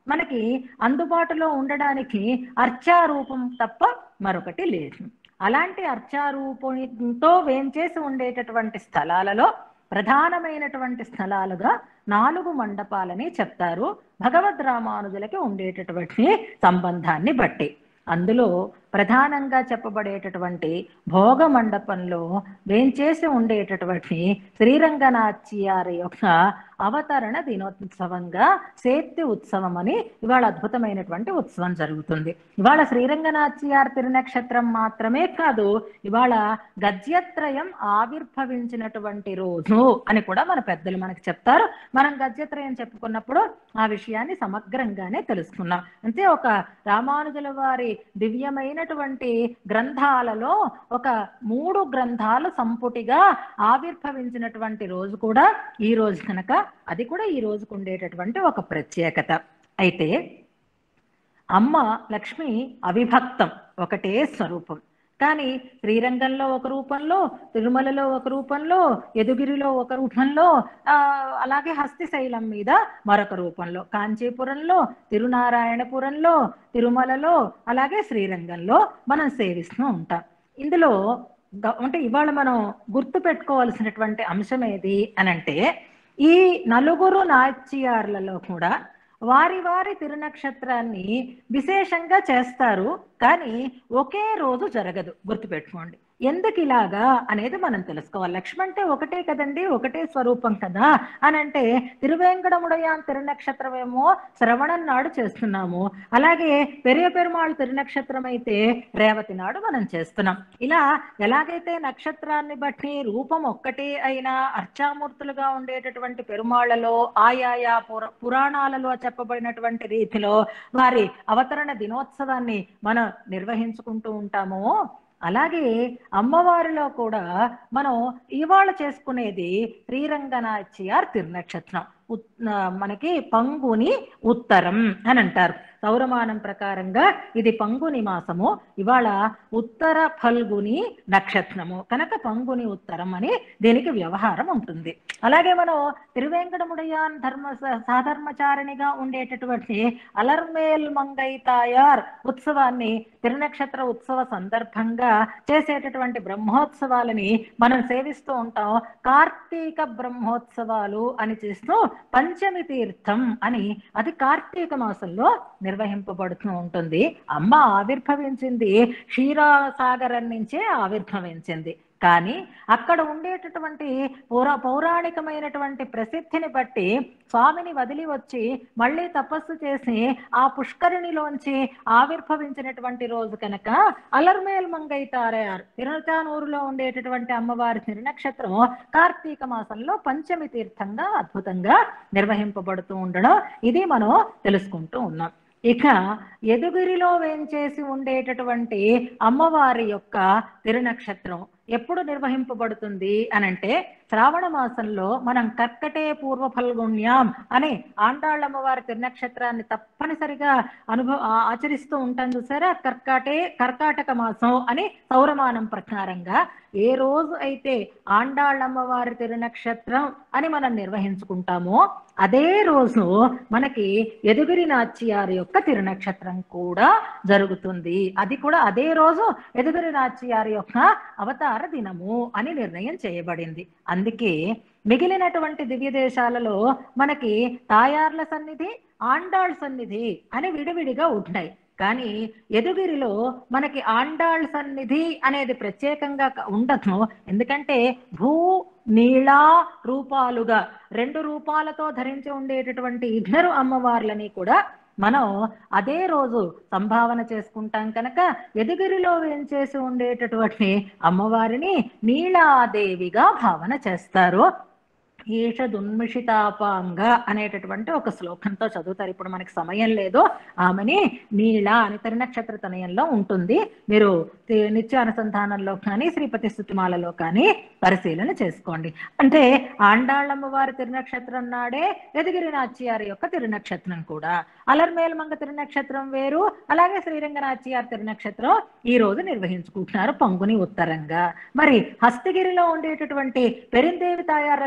మనకి అందుబాటులో ఉండడానికి అర్చారూపం తప్ప మరొకటి లేదు. అలాంటి అర్చారూపంతో వేంచేసి ఉండేటటువంటి స్థలాలలో ప్రధానమైనటువంటి స్థలాలుగా నాలుగు మండపాలని చెప్తారు భగవద్ రామానుజులకి ఉండేటటువంటి సంబంధాన్ని బట్టి. అందులో ప్రధానంగా చెప్పబడేటటువంటి భోగ మండపంలో వేంచేసి ఉండేటటువంటి శ్రీరంగనాథ్యారి యొక్క అవతరణ దినోత్సవంగా సేత్తి ఉత్సవం అని ఇవాళ అద్భుతమైనటువంటి ఉత్సవం జరుగుతుంది. ఇవాళ శ్రీరంగనాథ్యార్ తిరునక్షత్రం మాత్రమే కాదు, ఇవాళ గద్యత్రయం ఆవిర్భవించినటువంటి రోజు అని కూడా మన పెద్దలు మనకు చెప్తారు. మనం గద్యత్రయం చెప్పుకున్నప్పుడు ఆ విషయాన్ని సమగ్రంగానే తెలుసుకున్నాం. అంటే ఒక రామానుజుల వారి దివ్యమైనటువంటి గ్రంథాలలో ఒక మూడు గ్రంథాలు సంపుటిగా ఆవిర్భవించినటువంటి రోజు కూడా ఈ రోజు కనుక అది కూడా ఈ రోజుకు ఉండేటటువంటి ఒక ప్రత్యేకత. అయితే అమ్మ లక్ష్మి అవిభక్తం, ఒకటే స్వరూపం. కానీ శ్రీరంగంలో ఒక రూపంలో, తిరుమలలో ఒక రూపంలో, యదుగిరిలో ఒక రూపంలో, ఆ అలాగే హస్తిశైలం మీద మరొక రూపంలో, కాంచీపురంలో, తిరునారాయణపురంలో, తిరుమలలో, అలాగే శ్రీరంగంలో మనం సేవిస్తూ ఉంటాం. ఇందులో అంటే ఇవాళ మనం గుర్తు పెట్టుకోవాల్సినటువంటి అంశం ఏది అనంటే, ఈ నలుగురు నాట్యార్లలో కూడా వారి వారి తిరునక్షత్రాన్ని విశేషంగా చేస్తారు, కానీ ఒకే రోజు జరగదు. గుర్తుపెట్టుకోండి. ఎందుకు ఇలాగా అనేది మనం తెలుసుకోవాలి. లక్ష్మి అంటే ఒకటే కదండి, ఒకటే స్వరూపం కదా అని అంటే తిరువేంకటముడయాన్ తిరునక్షత్రం ఏమో శ్రవణం నాడు చేస్తున్నాము, అలాగే పెరియ పెరుమాళ్ తిరునక్షత్రం అయితే రేవతి నాడు మనం చేస్తున్నాం. ఇలా ఎలాగైతే నక్షత్రాన్ని బట్టి రూపం ఒక్కటే అయినా అర్చామూర్తులుగా ఉండేటటువంటి పెరుమాళ్లలో ఆయాయా పుర పురాణాలలో చెప్పబడినటువంటి రీతిలో వారి అవతరణ దినోత్సవాన్ని మనం నిర్వహించుకుంటూ ఉంటామో, అలాగే అమ్మవారిలో కూడా మనం ఇవాళ చేసుకునేది శ్రీరంగనాథ్యార్ తిరునక్షత్రం. మనకి పంగుని ఉత్తరం అని అంటారు. సౌరమానం ప్రకారంగా ఇది పంగుని మాసము, ఇవాళ ఉత్తర ఫల్గుని నక్షత్రము కనుక పంగుని ఉత్తరం అని దీనికి వ్యవహారం ఉంటుంది. అలాగే మనం తిరువేంకటముడయాన్ ధర్మ సాధర్మచారిణిగా ఉండేటటువంటి అలర్మేల్ మంగై తాయార్ ఉత్సవాన్ని తిరునక్షత్ర ఉత్సవ సందర్భంగా చేసేటటువంటి బ్రహ్మోత్సవాలని మనం సేవిస్తూ ఉంటాం. కార్తీక బ్రహ్మోత్సవాలు అని చేస్తూ పంచమి తీర్థం అని అది కార్తీక మాసంలో నిర్వహింపబడుతూ ఉంటుంది. అమ్మ ఆవిర్భవించింది క్షీరసాగరం నుంచే ఆవిర్భవించింది. కానీ అక్కడ ఉండేటటువంటి పౌరా పౌరాణికమైనటువంటి ప్రసిద్ధిని బట్టి స్వామిని వదిలి వచ్చి మళ్ళీ తపస్సు చేసి ఆ పుష్కరిణిలోంచి ఆవిర్భవించినటువంటి రోజు కనుక అలర్మేల్ మంగై తాయార్ తిరుచానూరులో ఉండేటటువంటి అమ్మవారి తిరునక్షత్రం కార్తీక మాసంలో పంచమి తీర్థంగా అద్భుతంగా నిర్వహింపబడుతూ ఉండడం ఇది మనం తెలుసుకుంటూ ఉన్నాం. ఇక యదుగిరిలో వేంచేసి ఉండేటటువంటి అమ్మవారి యొక్క తిరునక్షత్రం ఎప్పుడు నిర్వహింపబడుతుంది అనంటే శ్రావణ మాసంలో మనం కర్కటే పూర్వ ఫల్గుణ్యాం అని ఆండాళ్ళమ్మవారి తిరునక్షత్రాన్ని తప్పనిసరిగా అనుభవ ఆచరిస్తూ ఉంటాం చూసారా. కర్కాటే కర్కాటక మాసం అని సౌరమానం ప్రకారంగా ఏ రోజు అయితే ఆండాళ్ళమ్మవారి తిరునక్షత్రం అని మనం నిర్వహించుకుంటామో అదే రోజు మనకి యదుగిరి నాచ్యారి యొక్క తిరునక్షత్రం కూడా జరుగుతుంది. అది కూడా అదే రోజు యదుగిరి నాచ్యారి యొక్క అవతార దినము అని నిర్ణయం చేయబడింది. అందుకే మిగిలినటువంటి దివ్య దేశాలలో మనకి తాయార్ల సన్నిధి, ఆండాళ్ సన్నిధి అని విడివిడిగా ఉంటాయి. కానీ యదుగిరిలో మనకి ఆండాళ్ సన్నిధి అనేది ప్రత్యేకంగా ఉండదు. ఎందుకంటే భూ నీళ రూపాలుగా రెండు రూపాలతో ధరించి ఉండేటటువంటి ఇద్దరు అమ్మవార్లని కూడా మనం అదే రోజు సంభావన చేసుకుంటాం కనుక యదుగిరిలో వేంచేసి ఉండేటటువంటి అమ్మవారిని నీలాదేవిగా భావన చేస్తారు. ఈష దున్మిషితాపాంగ అనేటటువంటి ఒక శ్లోకంతో చదువుతారు. ఇప్పుడు మనకి సమయం లేదు. ఆమెని నీళ అని తిరునక్షత్ర తనయంలో ఉంటుంది. మీరు నిత్యానుసంధానంలో కానీ శ్రీపతి స్తుతిమాలలో కానీ పరిశీలన చేసుకోండి. అంటే ఆండాళ్ళమ్మవారి తిరునక్షత్రం నాడే యదుగిరి నాచ్యారి యొక్క తిరునక్షత్రం కూడా. అలర్మేల్ మంగ తిరునక్షత్రం వేరు, అలాగే శ్రీరంగనాచ్యారి తిరునక్షత్రం ఈ రోజు నిర్వహించుకుంటున్నారు పంగుని ఉత్తరంగా. మరి హస్తగిరిలో ఉండేటటువంటి పెరిందేవి తాయార తిరునక్షత్రం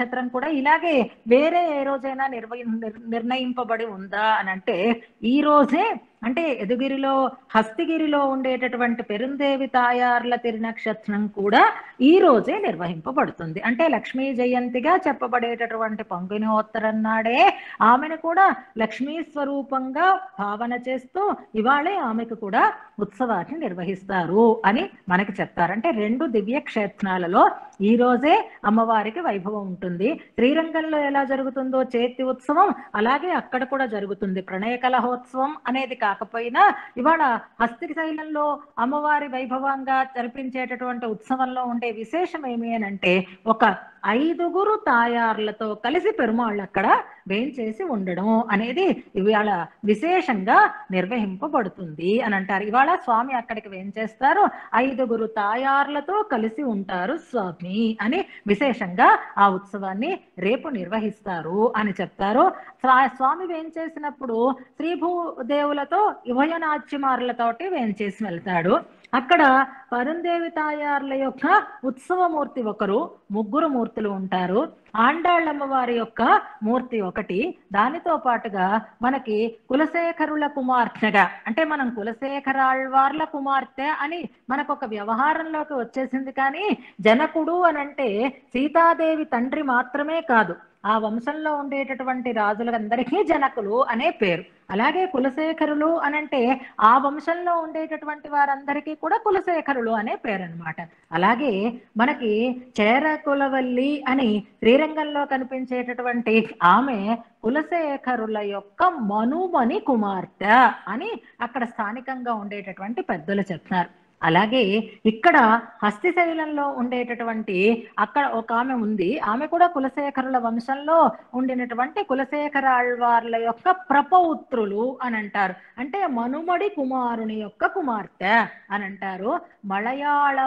నక్షత్రం కూడా ఇలాగే వేరే ఏ రోజైనా నిర్వ నిర్ణయింపబడి ఉందా అని అంటే ఈ రోజే, అంటే ఎదుగిరిలో హస్తిగిరిలో ఉండేటటువంటి పెరుందేవి తాయార్ల తిరునక్షత్రం కూడా ఈ రోజే నిర్వహింపబడుతుంది. అంటే లక్ష్మీ జయంతిగా చెప్పబడేటటువంటి పంగునిహోత్తరం నాడే ఆమెను కూడా లక్ష్మీ స్వరూపంగా భావన చేస్తూ ఇవాళే ఆమెకు కూడా ఉత్సవాన్ని నిర్వహిస్తారు అని మనకి చెప్తారు. అంటే రెండు దివ్య క్షేత్రాలలో ఈ రోజే అమ్మవారికి వైభవం ఉంటుంది. శ్రీరంగంలో ఎలా జరుగుతుందో చేతి ఉత్సవం అలాగే అక్కడ కూడా జరుగుతుంది. ప్రణయ కలహోత్సవం అనేది కాకపోయినా ఇవాళ హస్తిశైలంలో అమ్మవారి వైభవంగా జరిపించేటటువంటి ఉత్సవంలో ఉండే విశేషం ఏమి అని అంటే ఒక ఐదుగురు తాయార్లతో కలిసి పెరుమాళ్ళు అక్కడ వేంచేసి ఉండడం అనేది ఇవాళ విశేషంగా నిర్వహింపబడుతుంది అని అంటారు. ఇవాళ స్వామి అక్కడికి వేంచేస్తారు, ఐదుగురు తాయార్లతో కలిసి ఉంటారు స్వామి అని విశేషంగా ఆ ఉత్సవాన్ని రేపు నిర్వహిస్తారు అని చెప్తారు. స్వామి వేంచేసినప్పుడు శ్రీభూదేవులతో ఉభయనాట్యమారులతోటి వేంచేసి వెళ్తాడు. అక్కడ పరందేవి తాయార్ల యొక్క ఉత్సవమూర్తి ఒకరు, ముగ్గురు మూర్తులు ఉంటారు. ఆండాళ్ళమ్మ వారి యొక్క మూర్తి ఒకటి, దానితో పాటుగా మనకి కులశేఖరుల కుమార్తెగా, అంటే మనం కులశేఖరాళ్వార్ల కుమార్తె అని మనకు ఒక వ్యవహారంలోకి వచ్చేసింది. కానీ జనకుడు అనంటే సీతాదేవి తండ్రి మాత్రమే కాదు, ఆ వంశంలో ఉండేటటువంటి రాజులందరికీ జనకులు అనే పేరు. అలాగే కులశేఖరులు అనంటే ఆ వంశంలో ఉండేటటువంటి వారందరికీ కూడా కులశేఖరులు అనే పేరు అనమాట. అలాగే మనకి చేరకులవల్లి అని శ్రీరంగంలో కనిపించేటటువంటి ఆమె కులశేఖరుల యొక్క మనుమని కుమార్తె అని అక్కడ స్థానికంగా ఉండేటటువంటి పెద్దలు చెప్తున్నారు. అలాగే ఇక్కడ హస్తిశైలంలో ఉండేటటువంటి అక్కడ ఒక ఆమె ఉంది, ఆమె కూడా కులశేఖరుల వంశంలో ఉండినటువంటి కులశేఖరాళ్వార్ల యొక్క ప్రపౌత్రులు అని అంటారు. అంటే మనుమడి కుమారుని యొక్క కుమార్తె అని అంటారు. మలయాళ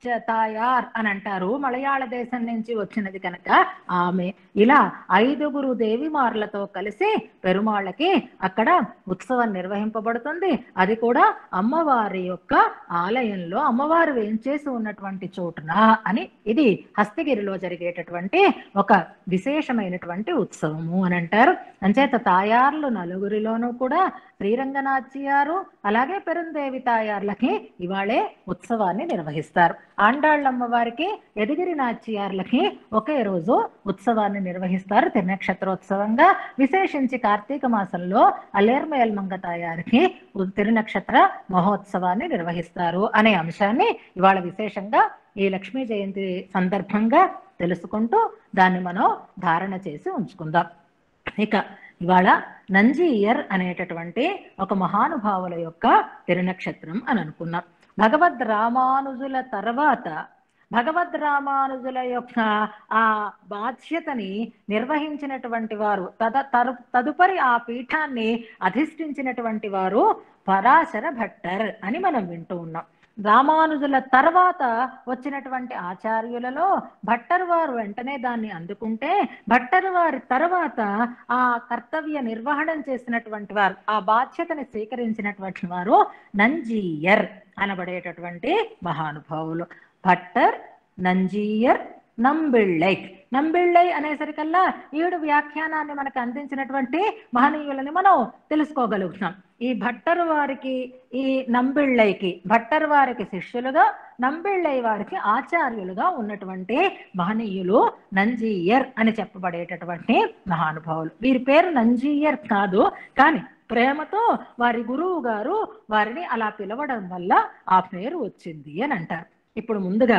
తాయార్ అని అంటారు, మలయాళ దేశం నుంచి వచ్చినది కనుక ఆమె. ఇలా ఐదుగురు దేవిమార్లతో కలిసి పెరుమాళ్ళకి అక్కడ ఉత్సవం నిర్వహింపబడుతుంది. అది కూడా అమ్మవారి యొక్క ఆలయంలో, అమ్మవారు వేంచేసి ఉన్నటువంటి చోటున అని. ఇది హస్తిగిరిలో జరిగేటటువంటి ఒక విశేషమైనటువంటి ఉత్సవము అని అంటారు. అంచేత తాయార్లు నలుగురిలోనూ కూడా శ్రీరంగనాచ్యారు అలాగే పెరుందేవి తాయార్లకి ఇవాళే ఉత్సవాన్ని నిర్వహిస్తారు. ఆండాళ్ళమ్మ వారికి ఎదిగిరి నాచ్యార్లకి ఒకే రోజు ఉత్సవాన్ని నిర్వహిస్తారు తిరునక్షత్రోత్సవంగా. విశేషించి కార్తీక మాసంలో అల్లేర్మయల్ మంగ తాయారికి తిరునక్షత్ర మహోత్సవాన్ని నిర్వహిస్తారు అనే అంశాన్ని ఇవాళ విశేషంగా ఈ లక్ష్మీ జయంతి సందర్భంగా తెలుసుకుంటూ దాన్ని మనం ధారణ చేసి ఉంచుకుందాం. ఇక ఇవాళ నంజీయర్ అనేటటువంటి ఒక మహానుభావుల యొక్క తిరునక్షత్రం అని అనుకున్నాం. భగవద్ రామానుజుల తర్వాత భగవద్ రామానుజుల యొక్క ఆ బాధ్యతని నిర్వహించినటువంటి వారు, తద తదుపరి ఆ పీఠాన్ని అధిష్ఠించినటువంటి వారు పరాశర భట్టర్ అని మనం వింటూ ఉన్నాం. రామానుజుల తర్వాత వచ్చినటువంటి ఆచార్యులలో భట్టర్ వారు వెంటనే దాన్ని అందుకుంటే, భట్టర్ వారి తర్వాత ఆ కర్తవ్య నిర్వహణం చేసినటువంటి వారు, ఆ బాధ్యతని స్వీకరించినటువంటి వారు నంజీయర్ అనబడేటటువంటి మహానుభావులు. భట్టర్, నంజీయర్, నంబిళ్ళై. నంబిళ్ళై అనేసరికల్లా ఈడు వ్యాఖ్యానాన్ని మనకు అందించినటువంటి మహనీయులని మనం తెలుసుకోగలుగుతాం. ఈ భట్టరు వారికి, ఈ నంబిళ్ళైకి, భట్టరు వారికి శిష్యులుగా, నంబిళ్ళై వారికి ఆచార్యులుగా ఉన్నటువంటి మహనీయులు నంజీయర్ అని చెప్పబడేటటువంటి మహానుభావులు. వీరి పేరు నంజీయర్ కాదు, కానీ ప్రేమతో వారి గురువు గారు వారిని అలా పిలవడం వల్ల ఆ పేరు వచ్చింది అని అంటారు. ఇప్పుడు ముందుగా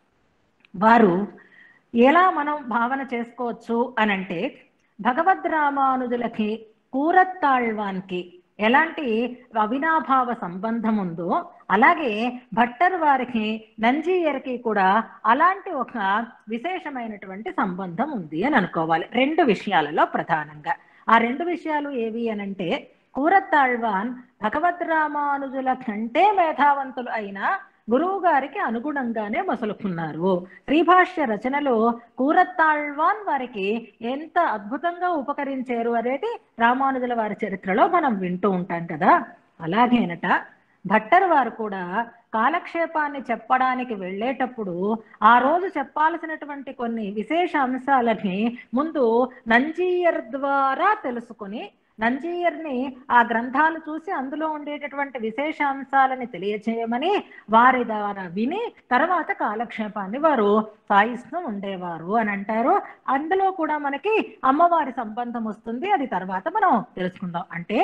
వారు ఎలా మనం భావన చేసుకోవచ్చు అనంటే, భగవద్ రామానుజులకి కూరత్తాళ్వాన్కి ఎలాంటి అవినాభావ సంబంధం ఉందో అలాగే భట్టర్ వారికి నంజీయర్కి కూడా అలాంటి ఒక విశేషమైనటువంటి సంబంధం ఉంది అని అనుకోవాలి. రెండు విషయాలలో ప్రధానంగా. ఆ రెండు విషయాలు ఏవి అనంటే, కూరత్తాళ్వాన్ భగవద్ రామానుజుల కంటే మేధావంతులు అయినా గురువు గారికి అనుగుణంగానే మసలుకున్నారు. శ్రీభాష్య రచనలో కూరత్తాళ్వాన్ వారికి ఎంత అద్భుతంగా ఉపకరించారు అనేది రామానుజుల వారి చరిత్రలో మనం వింటూ ఉంటాం కదా. అలాగేనట భట్టర్ వారు కూడా కాలక్షేపాన్ని చెప్పడానికి వెళ్ళేటప్పుడు ఆ రోజు చెప్పాల్సినటువంటి కొన్ని విశేష అంశాలని ముందు నంజీయర్ ద్వారా తెలుసుకుని, నంజీయర్ని ఆ గ్రంథాలు చూసి అందులో ఉండేటటువంటి విశేష అంశాలని తెలియచేయమని వారి ద్వారా విని తర్వాత కాలక్షేపాన్ని వారు సాయిస్తూ ఉండేవారు అని అంటారు. అందులో కూడా మనకి అమ్మవారి సంబంధం వస్తుంది, అది తర్వాత మనం తెలుసుకుందాం. అంటే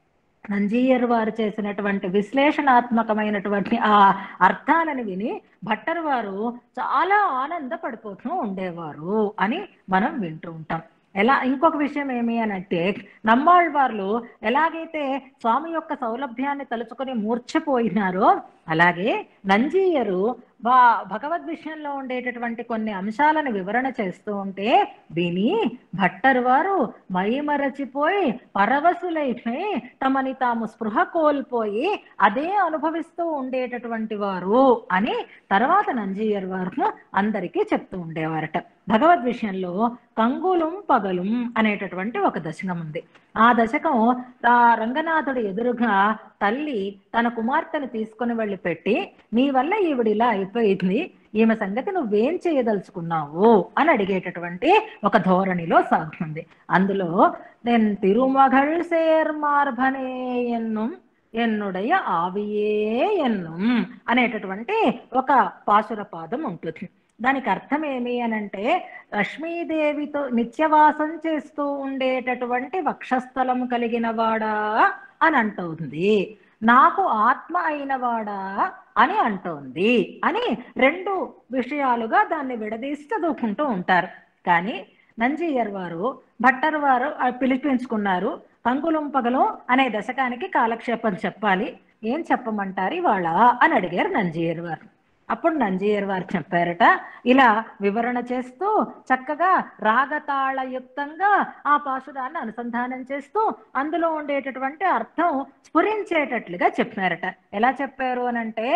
నంజీయర్ వారు చేసినటువంటి విశ్లేషణాత్మకమైనటువంటి ఆ అర్థాలను విని భట్టర్ వారు చాలా ఆనందపడిపోతూ ఉండేవారు అని మనం వింటూ ఉంటాం. ఎలా ఇంకొక విషయం ఏమి అని అంటే, నమ్మాళ్వార్లు ఎలాగైతే స్వామి యొక్క సౌలభ్యాన్ని తలుచుకొని మూర్ఛపోయినారో అలాగే నంజీయరు బా భగవద్ విషయంలో ఉండేటటువంటి కొన్ని అంశాలను వివరణ చేస్తూ ఉంటే విని భట్టర్ వారు మైమరచిపోయి పరవశులైపోయి తమని తాము స్పృహ కోల్పోయి అదే అనుభవిస్తూ ఉండేటటువంటి వారు అని తర్వాత నంజీయర్ వారు అందరికీ చెప్తూ ఉండేవారట. భగవద్ విషయంలో కంగులం పగలం అనేటటువంటి ఒక దశకం ఉంది. ఆ దశకం ఆ రంగనాథుడి ఎదురుగా తల్లి తన కుమార్తెను తీసుకుని వెళ్ళి పెట్టి, నీ వల్ల ఈవిడ ఇలా అయిపోయింది, ఈమె సంగతి నువ్వేం చేయదలుచుకున్నావు అని అడిగేటటువంటి ఒక ధోరణిలో సాగుతుంది. అందులో నేను తిరుమగళ్ సేర్ మార్భనే ఎన్ను ఎన్నుడయ ఆవియే ఎన్ను అనేటటువంటి ఒక పాసుర పాదం ఉంటుంది. దానికి అర్థం ఏమి అనంటే, లక్ష్మీదేవితో నిత్యవాసం చేస్తూ ఉండేటటువంటి వక్షస్థలం కలిగిన వాడా అని అంటుంది, నాకు ఆత్మ అయిన వాడా అని అంటోంది అని రెండు విషయాలుగా దాన్ని విడదీసి చదువుకుంటూ ఉంటారు. కానీ నంజీయర్ వారు భట్టర్ వారు పిలిపించుకున్నారు. కంగులం పగలం అనే దశకానికి కాలక్షేపం చెప్పాలి, ఏం చెప్పమంటారు ఇవాళ అని అడిగారు నంజీయర్ వారు. అప్పుడు నంజీయర్ వారు చెప్పారట, ఇలా వివరణ చేస్తూ చక్కగా రాగతాళయుక్తంగా ఆ పాశురాన్ని అనుసంధానం చేస్తూ అందులో ఉండేటటువంటి అర్థం స్ఫురించేటట్లుగా చెప్పారట. ఎలా చెప్పారు అనంటే,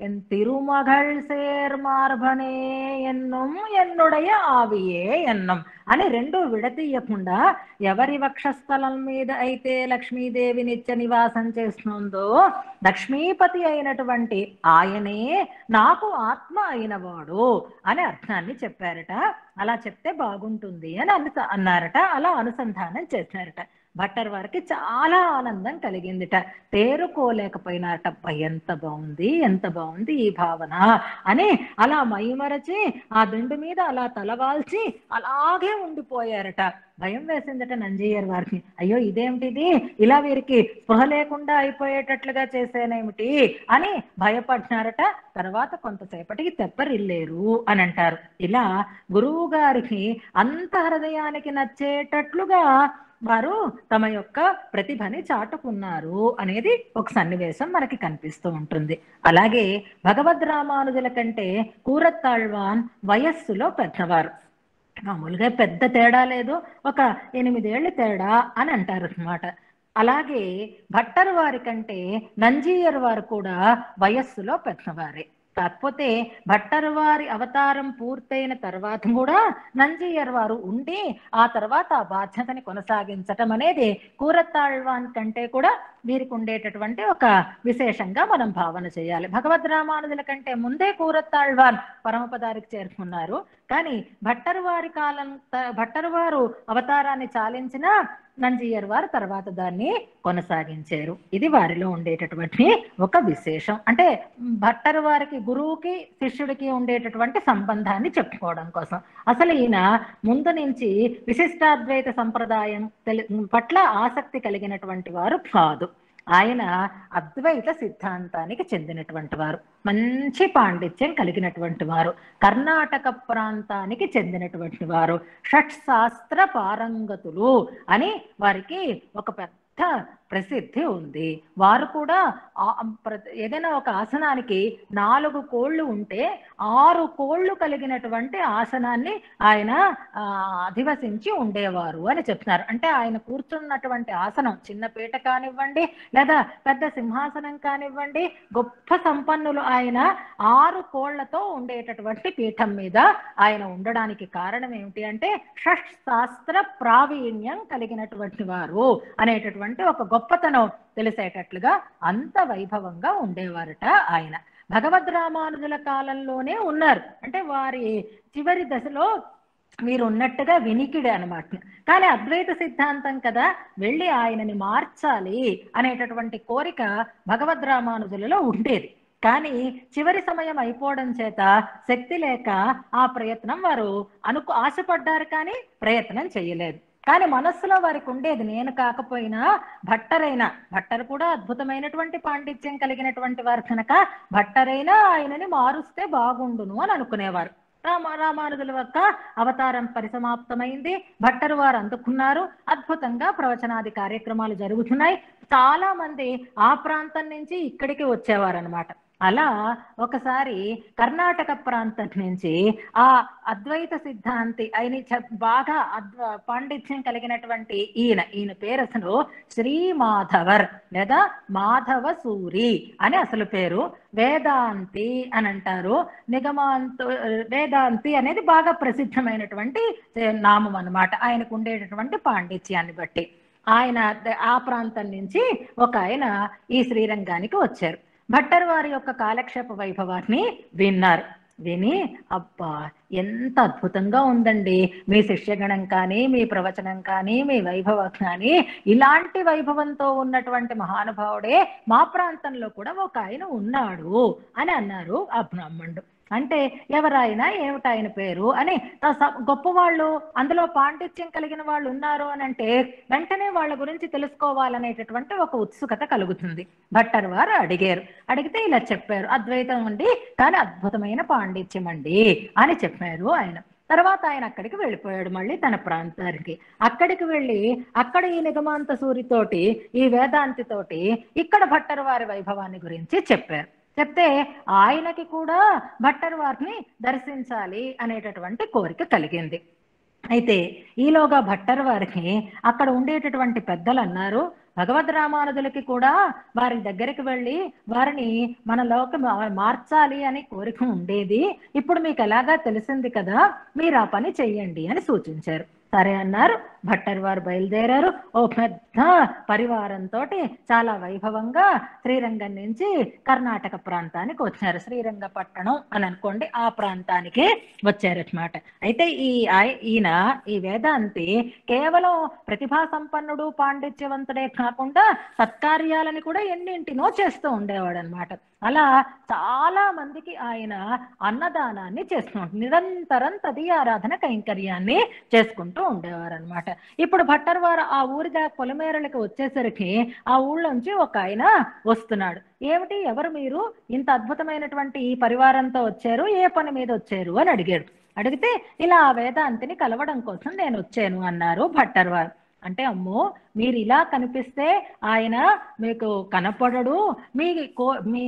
తిరుమగళ్ సేర్ మార్భనే ఎన్నం ఎన్నుడయ ఆవియే ఎన్నం అని రెండు విడతీయకుండా, ఎవరి వక్షస్థలం మీద అయితే లక్ష్మీదేవి నిత్య నివాసం చేస్తుందో లక్ష్మీపతి అయినటువంటి ఆయనే నాకు ఆత్మ అయినవాడు అనే అర్థాన్ని చెప్పారట. అలా చెప్తే బాగుంటుంది అని అను అన్నారట. అలా అనుసంధానం చేశారట. భట్టర్ వారికి చాలా ఆనందం కలిగిందిట, తేరుకోలేకపోయినారట. ఎంత బాగుంది, ఎంత బాగుంది ఈ భావన అని అలా మైమరచి ఆ దిండు మీద అలా తలవాల్చి అలాగే ఉండిపోయారట. భయం వేసిందట నంజీయర్ వారికి. అయ్యో ఇదేమిటిది, ఇలా వీరికి స్పృహ లేకుండా అయిపోయేటట్లుగా చేసేనేమిటి అని భయపడినారట. తర్వాత కొంతసేపటికి తెప్పరిల్లేరు అని అంటారు. ఇలా గురువు గారికి అంత హృదయానికి నచ్చేటట్లుగా వారు తమ యొక్క ప్రతిభని చాటుకున్నారు అనేది ఒక సన్నివేశం మనకి కనిపిస్తూ ఉంటుంది. అలాగే భగవద్ రామానుజుల కంటే కూరత్తాళ్వాన్ వయస్సులో పెద్దవారు, మామూలుగా పెద్ద తేడా లేదు, ఒక ఎనిమిదేళ్ల తేడా అని అంటారు అన్నమాట. అలాగే భట్టర్ వారి కంటే నంజీయర్ వారు కూడా వయస్సులో పెద్దవారే. కాకపోతే భట్టర్ వారి అవతారం పూర్తయిన తర్వాత కూడా నంజీయర్ వారు ఉండి ఆ తర్వాత ఆ బాధ్యతని కొనసాగించటం అనేది కూరత్తాళ్వాన్ కంటే కూడా వీరికి ఉండేటటువంటి ఒక విశేషంగా మనం భావన చేయాలి. భగవద్ రామానుజుల కంటే ముందే కూరత్తాళ్వాన్ పరమపదారికి చేరుకున్నారు. కానీ భట్టర్ వారి కాలం భట్టర్ వారు అవతారాన్ని చాలించిన నంజీయర్ వారు తర్వాత దాన్ని కొనసాగించారు. ఇది వారిలో ఉండేటటువంటి ఒక విశేషం. అంటే భట్టర్ వారికి గురువుకి శిష్యుడికి ఉండేటటువంటి సంబంధాన్ని చెప్పుకోవడం కోసం. అసలు ఈయన ముందు నుంచి విశిష్టాద్వైత సంప్రదాయం పట్ల ఆసక్తి కలిగినటువంటి వారు కాదు. ఆయన అద్వైత సిద్ధాంతానికి చెందినటువంటి వారు, మంచి పాండిత్యం కలిగినటువంటి వారు, కర్ణాటక ప్రాంతానికి చెందినటువంటి వారు, షట్ శాస్త్ర పారంగతులు అని వారికి ఒక పెద్ద ప్రసిద్ధి ఉంది. వారు కూడా ఏదైనా ఒక ఆసనానికి నాలుగు కోళ్ళు ఉంటే ఆరు కోళ్ళు కలిగినటువంటి ఆసనాన్ని ఆయన అధివసించి ఉండేవారు అని చెప్తున్నారు. అంటే ఆయన కూర్చున్నటువంటి ఆసనం చిన్న పీట కానివ్వండి లేదా పెద్ద సింహాసనం కానివ్వండి, గొప్ప సంపన్నులు ఆయన ఆరు కోళ్లతో ఉండేటటువంటి పీఠం మీద ఆయన ఉండడానికి కారణం ఏమిటి అంటే షట్ శాస్త్ర ప్రావీణ్యం కలిగినటువంటి వారు అనేటటువంటి ఒక గొప్పతనం తెలిసేటట్లుగా అంత వైభవంగా ఉండేవారట ఆయన. భగవద్ రామానుజుల కాలంలోనే ఉన్నారు. అంటే వారి చివరి దశలో మీరు ఉన్నట్టుగా వినికిడే అనమాట. కానీ అద్వైత సిద్ధాంతం కదా, వెళ్ళి ఆయనని మార్చాలి అనేటటువంటి కోరిక భగవద్ రామానుజులలో ఉండేది. కానీ చివరి సమయం అయిపోవడం చేత శక్తి లేక ఆ ప్రయత్నం వారు అనుకు ఆశపడ్డారు, కానీ ప్రయత్నం చేయలేదు. కానీ మనస్సులో వారికి ఉండేది, నేను కాకపోయినా భట్టరైనా, భట్టరు కూడా అద్భుతమైనటువంటి పాండిత్యం కలిగినటువంటి వారు కనుక భట్టరైనా ఆయనని మారుస్తే బాగుండును అని అనుకునేవారు. రామ రామానుజుల యొక్క అవతారం పరిసమాప్తమైంది. భట్టరు వారు అందుకున్నారు. అద్భుతంగా ప్రవచనాది కార్యక్రమాలు జరుగుతున్నాయి. చాలా మంది ఆ ప్రాంతం నుంచి ఇక్కడికి వచ్చేవారు అనమాట. అలా ఒకసారి కర్ణాటక ప్రాంతం నుంచి ఆ అద్వైత సిద్ధాంతి ఆయన బాగా అద్వ పాండిత్యం కలిగినటువంటి ఈయన ఈయన పేరు అసలు శ్రీ మాధవర్ లేదా మాధవ సూరి అని అసలు పేరు. వేదాంతి అని అంటారు. నిగమాంత వేదాంతి అనేది బాగా ప్రసిద్ధమైనటువంటి నామం అన్నమాట ఆయనకు ఉండేటటువంటి పాండిత్యాన్ని బట్టి. ఆయన ఆ ప్రాంతం నుంచి ఒక ఆయన ఈ శ్రీరంగానికి వచ్చారు. భట్టరు వారి యొక్క కాలక్షేప వైభవాన్ని విన్నారు. విని అబ్బా ఎంత అద్భుతంగా ఉందండి మీ శిష్యగణం కానీ, మీ ప్రవచనం కానీ, మీ వైభవం కానీ, ఇలాంటి వైభవంతో ఉన్నటువంటి మహానుభావుడే మా ప్రాంతంలో కూడా ఒక ఆయన ఉన్నాడు అని అన్నారు ఆ బ్రాహ్మణుడు. అంటే ఎవరైనా ఏమిటి ఆయన పేరు అని, గొప్పవాళ్ళు అందులో పాండిత్యం కలిగిన వాళ్ళు ఉన్నారు అని అంటే వెంటనే వాళ్ళ గురించి తెలుసుకోవాలనేటటువంటి ఒక ఉత్సుకత కలుగుతుంది. భట్టరు వారు అడిగారు. అడిగితే ఇలా చెప్పారు, అద్వైతం అండి కానీ అద్భుతమైన పాండిత్యం అండి అని చెప్పారు ఆయన. తర్వాత ఆయన అక్కడికి వెళ్ళిపోయాడు మళ్ళీ తన ప్రాంతానికి. అక్కడికి వెళ్ళి అక్కడ ఈ నిగమాంత సూరితోటి ఈ వేదాంతి తోటి ఇక్కడ భట్టరు వారి వైభవాన్ని గురించి చెప్పారు. చెప్తే ఆయనకి కూడా భట్టరు వారిని దర్శించాలి అనేటటువంటి కోరిక కలిగింది. అయితే ఈలోగా భట్టరు వారికి అక్కడ ఉండేటటువంటి పెద్దలు అన్నారు, భగవద్ రామానుజులకి కూడా వారి దగ్గరికి వెళ్ళి వారిని మనలోకి మార్చాలి అని కోరిక ఉండేది. ఇప్పుడు మీకు ఎలాగా తెలిసింది కదా, మీరు ఆ పని చెయ్యండి అని సూచించారు. సరే అన్నారు. భట్టరు వారు బయలుదేరారు. ఓ పెద్ద పరివారంతో చాలా వైభవంగా శ్రీరంగం నుంచి కర్ణాటక ప్రాంతానికి వచ్చారు. శ్రీరంగపట్టణం అని అనుకోండి, ఆ ప్రాంతానికి వచ్చారన్నమాట. అయితే ఈ ఈయన ఈ వేదాంతి కేవలం ప్రతిభా సంపన్నుడు పాండిత్యవంతుడే కాకుండా సత్కార్యాలని కూడా ఎన్నింటినో చేస్తూ ఉండేవాడు అనమాట. అలా చాలా మందికి ఆయన అన్నదానాన్ని చేస్తూ ఉంటాడు. నిరంతరం తదీయారాధన కైంకర్యాన్ని చేసుకుంటూ ఉండేవారు అనమాట. ఇప్పుడు భట్టరు వారు ఆ ఊరి దా పొలమేరలకు వచ్చేసరికి ఆ ఊళ్ళోంచి ఒక ఆయన వస్తున్నాడు. ఏమిటి, ఎవరు మీరు, ఇంత అద్భుతమైనటువంటి ఈ పరివారంతో వచ్చారు, ఏ పని మీద వచ్చారు అని అడిగాడు. అడిగితే ఇలా ఆ వేదాంతిని కలవడం కోసం నేను వచ్చాను అన్నారు భట్టరు వారు. అంటే అమ్మో మీరు ఇలా కనిపిస్తే ఆయన మీకు కనపడడు, మీ కో మీ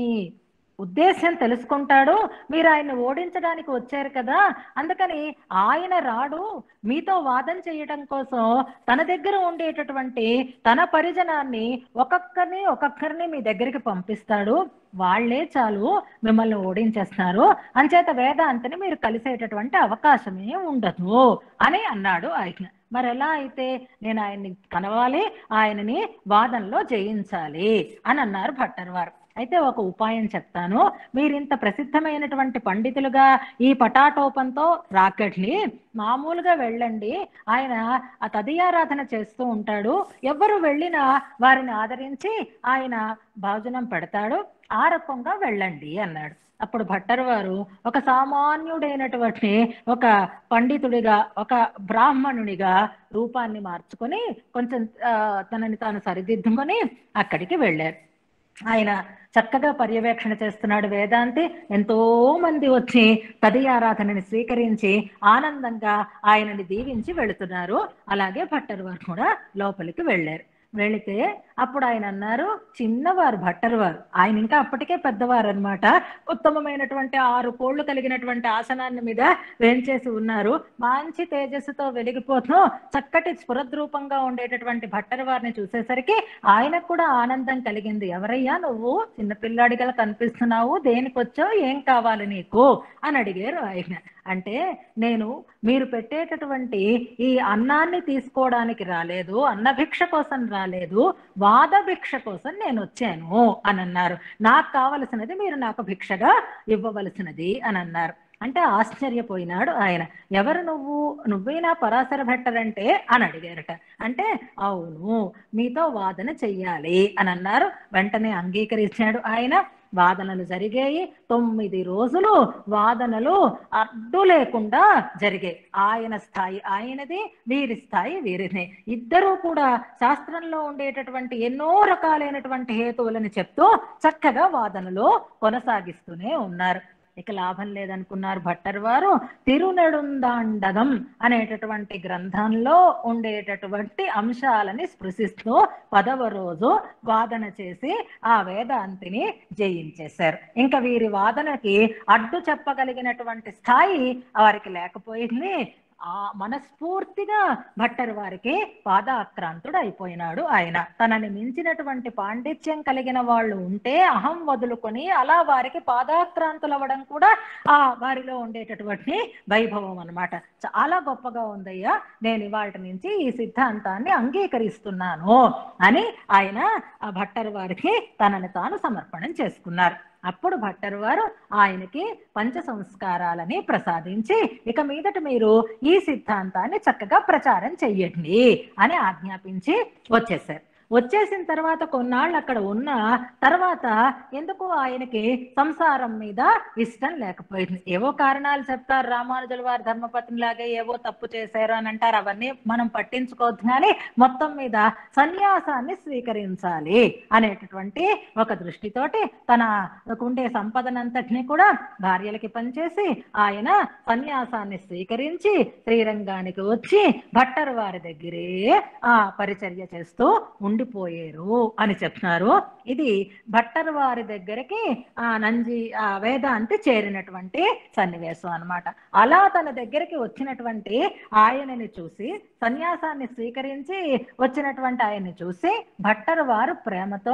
ఉద్దేశం తెలుసుకుంటాడు, మీరు ఆయన ఓడించడానికి వచ్చారు కదా, అందుకని ఆయన రాడు, మీతో వాదం చేయడం కోసం తన దగ్గర ఉండేటటువంటి తన పరిజనాన్ని ఒక్కొక్కరిని ఒక్కొక్కరిని మీ దగ్గరికి పంపిస్తాడు, వాళ్లే చాలు మిమ్మల్ని ఓడించేస్తున్నారు, అంచేత వేదాంతిని మీరు కలిసేటటువంటి అవకాశమే ఉండదు అని అన్నాడు ఆయన. మరి ఎలా అయితే నేను ఆయన్ని కనవాలి, ఆయనని వాదనలో జయించాలి అని అన్నారు భట్టరు వారు. అయితే ఒక ఉపాయం చెప్తాను, మీరు ఇంత ప్రసిద్ధమైనటువంటి పండితులుగా ఈ పటాటోపంతో రాకట్ని మామూలుగా వెళ్ళండి, ఆయన ఆ తదీయారాధన చేస్తూ ఉంటాడు, ఎవరు వెళ్ళినా వారిని ఆదరించి ఆయన భోజనం పెడతాడు, ఆ రకంగా వెళ్ళండి అన్నాడు. అప్పుడు భట్టరు వారు ఒక సామాన్యుడైనటువంటి ఒక పండితుడిగా, ఒక బ్రాహ్మణునిగా రూపాన్ని మార్చుకొని కొంచెం తనని తాను సరిదిద్దుకొని అక్కడికి వెళ్ళారు. ఆయన చక్కగా పర్యవేక్షణ చేస్తున్నాడు వేదాంతి. ఎంతో మంది వచ్చి తదీయారాధనని స్వీకరించి ఆనందంగా ఆయనని దీవించి వెళుతున్నారు. అలాగే భట్టరు వారు కూడా లోపలికి వెళ్ళారు. వెళితే అప్పుడు ఆయన అన్నారు, చిన్నవారు భట్టరు వారు, ఆయన ఇంకా అప్పటికే పెద్దవారు అనమాట, ఉత్తమమైనటువంటి ఆరు కోళ్లు కలిగినటువంటి ఆసనాన్ని మీద వేంచేసి ఉన్నారు. మంచి తేజస్సుతో వెలిగిపోతూ చక్కటి స్ఫురద్రూపంగా ఉండేటటువంటి భట్టరు వారిని చూసేసరికి ఆయనకు కూడా ఆనందం కలిగింది. ఎవరయ్యా నువ్వు, చిన్నపిల్లాడిగా కనిపిస్తున్నావు, దేనికి వచ్చావు, ఏం కావాలి నీకు అని అడిగారు ఆయన. అంటే నేను మీరు పెట్టేటటువంటి ఈ అన్నాన్ని తీసుకోవడానికి రాలేదు, అన్నభిక్ష కోసం రాలేదు, వాద భిక్ష కోసం నేను వచ్చాను అని అన్నారు. నాకు కావలసినది మీరు నాకు భిక్షగా ఇవ్వవలసినది అని అన్నారు. అంటే ఆశ్చర్యపోయినాడు ఆయన. ఎవరు నువ్వు, నువ్వేనా పరాశర భట్టరంటే అని అడిగారట. అంటే అవును, మీతో వాదన చెయ్యాలి అని అన్నారు. వెంటనే అంగీకరించాడు ఆయన. వాదనలు జరిగాయి. తొమ్మిది రోజులు వాదనలు అడ్డు లేకుండా జరిగాయి. ఆయన స్థాయి ఆయనది, వీరి స్థాయి వీరిది. ఇద్దరూ కూడా శాస్త్రంలో ఉండేటటువంటి ఎన్నో రకాలైనటువంటి హేతువులను చెప్తూ చక్కగా వాదనలో కొనసాగిస్తూనే ఉన్నారు. ఇక లాభం లేదనుకున్నారు భట్టర్ వారు. తిరునెడుందాండగం అనేటటువంటి గ్రంథంలో ఉండేటటువంటి అంశాలని స్పృశిస్తూ పదవ రోజు వాదన చేసి ఆ వేదాంతిని జయించేశారు. ఇంకా వీరి వాదనకి అడ్డు చెప్పగలిగినటువంటి స్థాయి వారికి లేకపోయింది. ఆ మనస్ఫూర్తిగా భట్టర్ వారికి పాదాక్రాంతుడు అయిపోయినాడు ఆయన. తనని మించినటువంటి పాండిత్యం కలిగిన వాళ్ళు ఉంటే అహం వదులుకొని అలా వారికి పాదాక్రాంతులు అవ్వడం కూడా ఆ వారిలో ఉండేటటువంటి వైభవం అన్నమాట. చాలా గొప్పగా ఉందయ్యా, నేను ఇవాళ నుంచి ఈ సిద్ధాంతాన్ని అంగీకరిస్తున్నాను అని ఆయన ఆ భట్టర్ వారికి తనని తాను సమర్పణం చేసుకున్నారు. అప్పుడు భట్టర్ వారు ఆయనకి పంచ సంస్కారాలని ప్రసాదించి ఇక మీదట మీరు ఈ సిద్ధాంతాన్ని చక్కగా ప్రచారం చెయ్యండి అని ఆజ్ఞాపించి వచ్చేసారు. వచ్చేసిన తర్వాత కొన్నాళ్ళు అక్కడ ఉన్న తర్వాత ఎందుకు ఆయనకి సంసారం మీద ఇష్టం లేకపోయింది. ఏవో కారణాలు చెప్తారు, రామానుజుల వారి ధర్మపత్ని లాగే ఏవో తప్పు చేశారు అని అంటారు. అవన్నీ మనం పట్టించుకోవద్దు. కానీ మొత్తం మీద సన్యాసాన్ని స్వీకరించాలి అనేటటువంటి ఒక దృష్టితోటి తనకుండే సంపదనంతటిని కూడా భార్యలకి పనిచేసి ఆయన సన్యాసాన్ని స్వీకరించి శ్రీరంగానికి వచ్చి భట్టర్ వారి దగ్గరే ఆ పరిచర్య చేస్తూ ఉండిపోయారు అని చెప్తున్నారు. ఇది భట్టర్ వారి దగ్గరికి ఆ నంజి ఆ వేదాంతి చేరినటువంటి సన్నివేశం అన్నమాట. అలా తన దగ్గరికి వచ్చినటువంటి ఆయనని చూసి, సన్యాసాన్ని స్వీకరించి వచ్చినటువంటి ఆయన్ని చూసి భట్టర్ వారు ప్రేమతో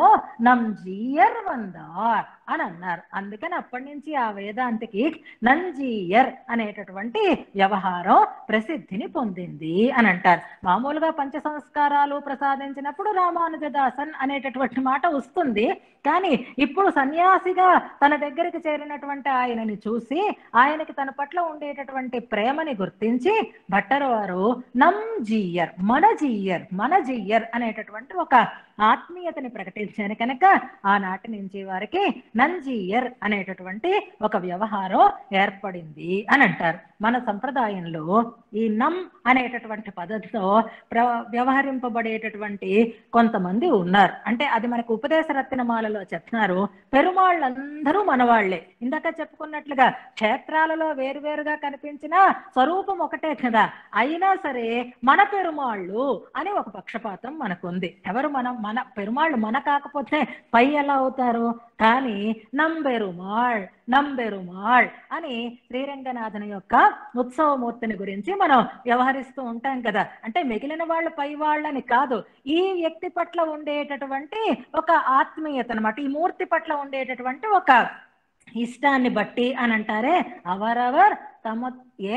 నంజీయర్ వందార్ అని అన్నారు. అందుకని అప్పటి నుంచి ఆ వేదాంతికి నంజీయర్ అనేటటువంటి వ్యవహారం ప్రసిద్ధిని పొందింది అని అంటారు. మామూలుగా పంచ సంస్కారాలు ప్రసాదించినప్పుడు రామానుజదాసన్ అనేటటువంటి మాట వస్తుంది. కానీ ఇప్పుడు సన్యాసిగా తన దగ్గరికి చేరినటువంటి ఆయనని చూసి ఆయనకి తన పట్ల ఉండేటటువంటి ప్రేమని గుర్తించి భట్టర్ వారు నంజీయర్, మనజీయర్, మనజీయర్ అనేటటువంటి ఒక ఆత్మీయతని ప్రకటించారు. కనుక ఆనాటి నుంచి వారికి నంజీయర్ అనేటటువంటి ఒక వ్యవహారం ఏర్పడింది అని అంటారు. మన సంప్రదాయంలో ఈ నం అనేటటువంటి పదంతో ప్ర వ్యవహరింపబడేటటువంటి కొంతమంది ఉన్నారు. అంటే అది మనకు ఉపదేశ రత్నమాలలో చెప్తున్నారు. పెరుమాళ్ళందరూ మనవాళ్లే. ఇందాక చెప్పుకున్నట్లుగా క్షేత్రాలలో వేరువేరుగా కనిపించిన స్వరూపం ఒకటే కదా, అయినా సరే మన పెరుమాళ్ళు అని ఒక పక్షపాతం మనకుంది. ఎవరు మనం? మన పెరుమాళ్ళు మన కాకపోతే పై ఎలా అవుతారు? కానీ నంబెరుమాళ్ నంబెరుమాళ్ అని శ్రీరంగనాథుని యొక్క ఉత్సవమూర్తిని గురించి మనం వ్యవహరిస్తూ ఉంటాం కదా. అంటే మిగిలిన వాళ్ళు పై వాళ్ళని కాదు, ఈ వ్యక్తి పట్ల ఉండేటటువంటి ఒక ఆత్మీయత అన్నమాట, ఈ మూర్తి పట్ల ఉండేటటువంటి ఒక ఇష్టాన్ని బట్టి అని అంటారే. అవరవర్ తమ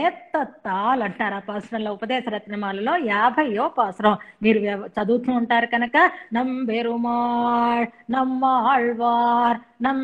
ఏత్తాల్ అంటారు ఆ పాసురంలో. ఉపదేశ రత్నమాలలో యాభైయో పాసురం మీరు చదువుతూ ఉంటారు కనుక నంబెరుమాళ్, నమ్మాళ్వార్,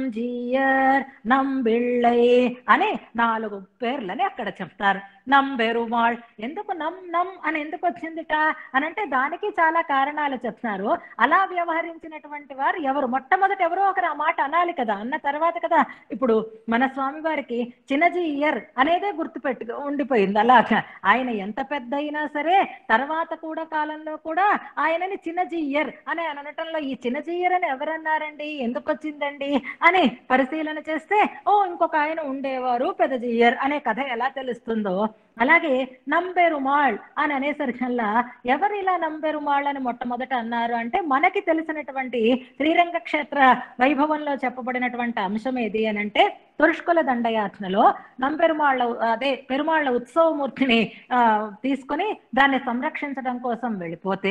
నంజీయర్, నంబిళ్ళై అని నాలుగు పేర్లని అక్కడ చెప్తారు. నంబెరుమాళ్ ఎందుకు నం నం అని ఎందుకు వచ్చిందిట అని అంటే దానికి చాలా కారణాలు చెప్తున్నారు. అలా వ్యవహరించినటువంటి వారు ఎవరు? మొట్టమొదటి ఎవరో ఒకరు ఆ మాట అనాలి కదా, అన్న తర్వాత కదా ఇప్పుడు మన స్వామి వారికి చిన్నజీయర్ అనేదే గుర్తుపెట్టు ఉండిపోయింది. అలాగా ఆయన ఎంత పెద్ద అయినా సరే తర్వాత కూడా కాలంలో కూడా ఆయనని చిన్నజీయర్ అని అనటంలో ఈ చిన్నజీయర్ అని ఎవరన్నారండి, ఎందుకు వచ్చిందండి అని పరిశీలన చేస్తే ఓ ఇంకొక ఆయన ఉండేవారు పెద్దజీయర్ అనే కథ ఎలా తెలుస్తుందో అలాగే నంబెరుమాళ్ అని అనేసరికల్లా ఎవరు ఇలా నంబెరుమాళ్ అని మొట్టమొదట అన్నారు అంటే మనకి తెలిసినటువంటి శ్రీరంగ క్షేత్ర వైభవంలో చెప్పబడినటువంటి అంశం ఏది అని అంటే తురుష్కుల దండయాత్రలో నంబెరుమాళ్ళ అదే పెరుమాళ్ళ ఉత్సవమూర్తిని ఆ తీసుకొని దాన్ని సంరక్షించడం కోసం వెళ్ళిపోతే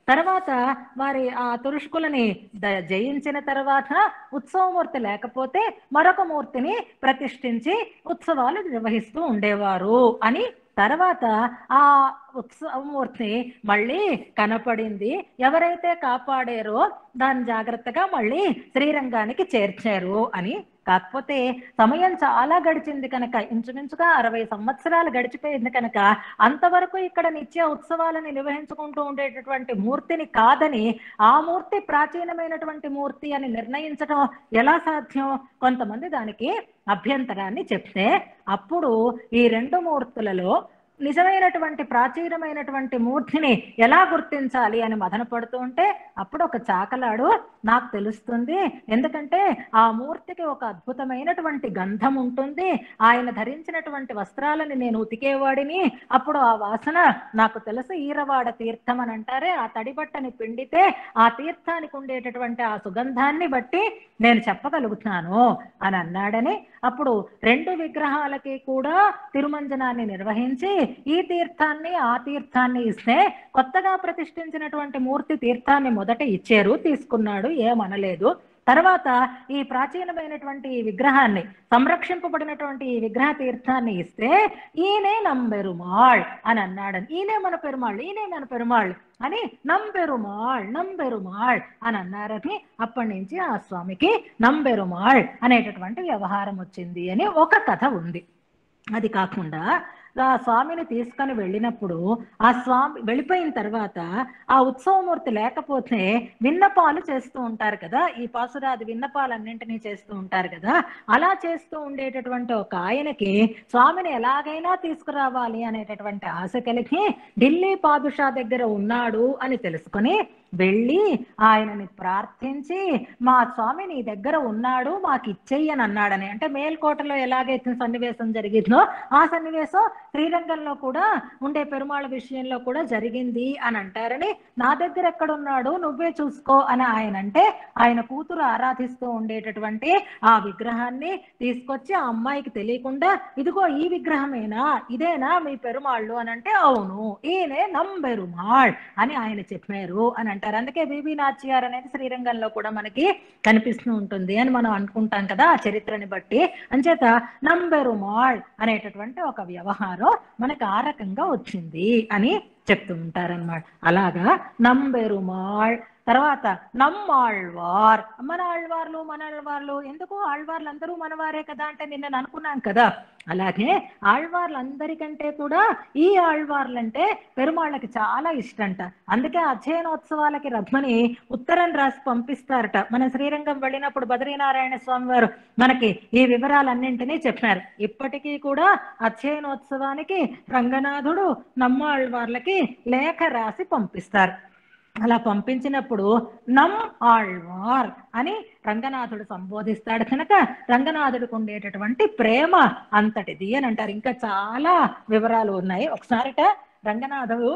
తర్వాత వారి ఆ తురుష్కులని జయించిన తర్వాత ఉత్సవమూర్తి లేకపోతే మరొక మూర్తిని ప్రతిష్ఠించి ఉత్సవాలు నిర్వహిస్తూ ఉండేవారు అని తర్వాత ఆ ఉత్సవమూర్తి మళ్ళీ కనపడింది. ఎవరైతే కాపాడారో దాన్ని జాగ్రత్తగా మళ్ళీ శ్రీరంగానికి చేర్చారు అని. కాకపోతే సమయం చాలా గడిచింది కనుక, ఇంచుమించుగా అరవై సంవత్సరాలు గడిచిపోయింది కనుక అంతవరకు ఇక్కడ నిత్య ఉత్సవాలను నిర్వహించుకుంటూ ఉండేటటువంటి మూర్తిని కాదని ఆ మూర్తి ప్రాచీనమైనటువంటి మూర్తి అని నిర్ణయించడం ఎలా సాధ్యం? కొంతమంది దానికి అభ్యంతరాన్ని చెప్తే అప్పుడు ఈ రెండు మూర్తులలో నిజమైనటువంటి ప్రాచీనమైనటువంటి మూర్తిని ఎలా గుర్తించాలి అని మదన పడుతూ ఉంటే అప్పుడు ఒక చాకలాడు నాకు తెలుస్తుంది, ఎందుకంటే ఆ మూర్తికి ఒక అద్భుతమైనటువంటి గంధం ఉంటుంది, ఆయన ధరించినటువంటి వస్త్రాలని నేను ఉతికేవాడిని, అప్పుడు ఆ వాసన నాకు తెలుసు, ఈరవాడ తీర్థం అని అంటారే, ఆ తడిబట్టని పిండితే ఆ తీర్థానికి ఉండేటటువంటి ఆ సుగంధాన్ని బట్టి నేను చెప్పగలుగుతున్నాను అని అన్నాడని. అప్పుడు రెండు విగ్రహాలకి కూడా తిరుమంజనాన్ని నిర్వహించి ఈ తీర్థాన్ని ఆ తీర్థాన్ని ఇస్తే కొత్తగా ప్రతిష్ఠించినటువంటి మూర్తి తీర్థాన్ని మొదట ఇచ్చారు, తీసుకున్నాడు, ఏమనలేదు. తర్వాత ఈ ప్రాచీనమైనటువంటి విగ్రహాన్ని సంరక్షింపబడినటువంటి ఈ విగ్రహ తీర్థాన్ని ఇస్తే ఈయనే నంబెరుమాళ్ అని అన్నాడని. ఈయనే మన పెరుమాళ్, ఈయనే మన పెరుమాళ్ అని నంబెరుమాళ్ నంబెరుమాళ్ అని అన్నారని అప్పటి నుంచి ఆ స్వామికి నంబెరుమాళ్ అనేటటువంటి వ్యవహారం వచ్చింది అని ఒక కథ ఉంది. అది కాకుండా ఆ స్వామిని తీసుకొని వెళ్ళినప్పుడు ఆ స్వామి వెళ్ళిపోయిన తర్వాత ఆ ఉత్సవమూర్తి లేకపోతే విన్నపాలు చేస్తూ ఉంటారు కదా, ఈ పాసురాది విన్నపాలన్నింటినీ చేస్తూ ఉంటారు కదా. అలా చేస్తూ ఉండేటటువంటి ఒక ఆయనకి స్వామిని ఎలాగైనా తీసుకురావాలి అనేటటువంటి ఆశ కలిగి ఢిల్లీ పాదుషా దగ్గర ఉన్నాడు అని తెలుసుకొని వెళ్ళి ఆయనని ప్రార్థించి మా స్వామి నీ దగ్గర ఉన్నాడు మాకు ఇచ్చేయి అని అన్నాడని. అంటే మేల్కోటలో ఎలాగైతే సన్నివేశం జరిగిందో ఆ సన్నివేశం శ్రీరంగంలో కూడా ఉండే పెరుమాళ విషయంలో కూడా జరిగింది అని అంటారని. నా దగ్గర ఎక్కడున్నాడు నువ్వే చూసుకో అని ఆయన అంటే ఆయన కూతురు ఆరాధిస్తూ ఉండేటటువంటి ఆ విగ్రహాన్ని తీసుకొచ్చి ఆ అమ్మాయికి తెలియకుండా ఇదిగో ఈ విగ్రహమేనా, ఇదేనా మీ పెరుమాళ్ళు అని అంటే అవును ఈయనే నంబెరుమాళ్ అని ఆయన చెప్పారు అని అంటారు. అందుకే బీబీ నాచ్యార్ అనేది శ్రీరంగంలో కూడా మనకి కనిపిస్తూ ఉంటుంది అని మనం అనుకుంటాం కదా ఆ చరిత్రని బట్టి. అంచేత నంబెరుమాళ్ అనేటటువంటి ఒక వ్యవహారం మనకు ఆ రకంగా వచ్చింది అని చెప్తూ ఉంటారన్నమాట. అలాగా నంబెరుమాళ్. తర్వాత నమ్మాళ్వార్, మన ఆళ్వార్లు మన ఆళ్వార్లు ఎందుకు, ఆళ్వార్లు అందరూ మనవారే కదా అంటే నిన్న అనుకున్నాం కదా. అలాగే ఆళ్వార్లందరికంటే కూడా ఈ ఆళ్వార్లంటే పెరుమాళ్ళకి చాలా ఇష్టంట. అందుకే అధ్యయనోత్సవాలకి రథ్మని ఉత్తరం రాసి పంపిస్తారట. మన శ్రీరంగం వెళ్ళినప్పుడు బద్రీనారాయణ స్వామి వారు మనకి ఈ వివరాలన్నింటినీ చెప్పారు. ఇప్పటికీ కూడా అధ్యయనోత్సవానికి రంగనాథుడు నమ్మాళ్వార్లకి లేఖ రాసి పంపిస్తారు. అలా పంపించినప్పుడు నమ్ ఆళ్వార్ అని రంగనాథుడు సంబోధిస్తాడు కనుక రంగనాథుడికి ఉండేటటువంటి ప్రేమ అంతటిది అని అంటారు. ఇంకా చాలా వివరాలు ఉన్నాయి. ఒకసారిట రంగనాథుడు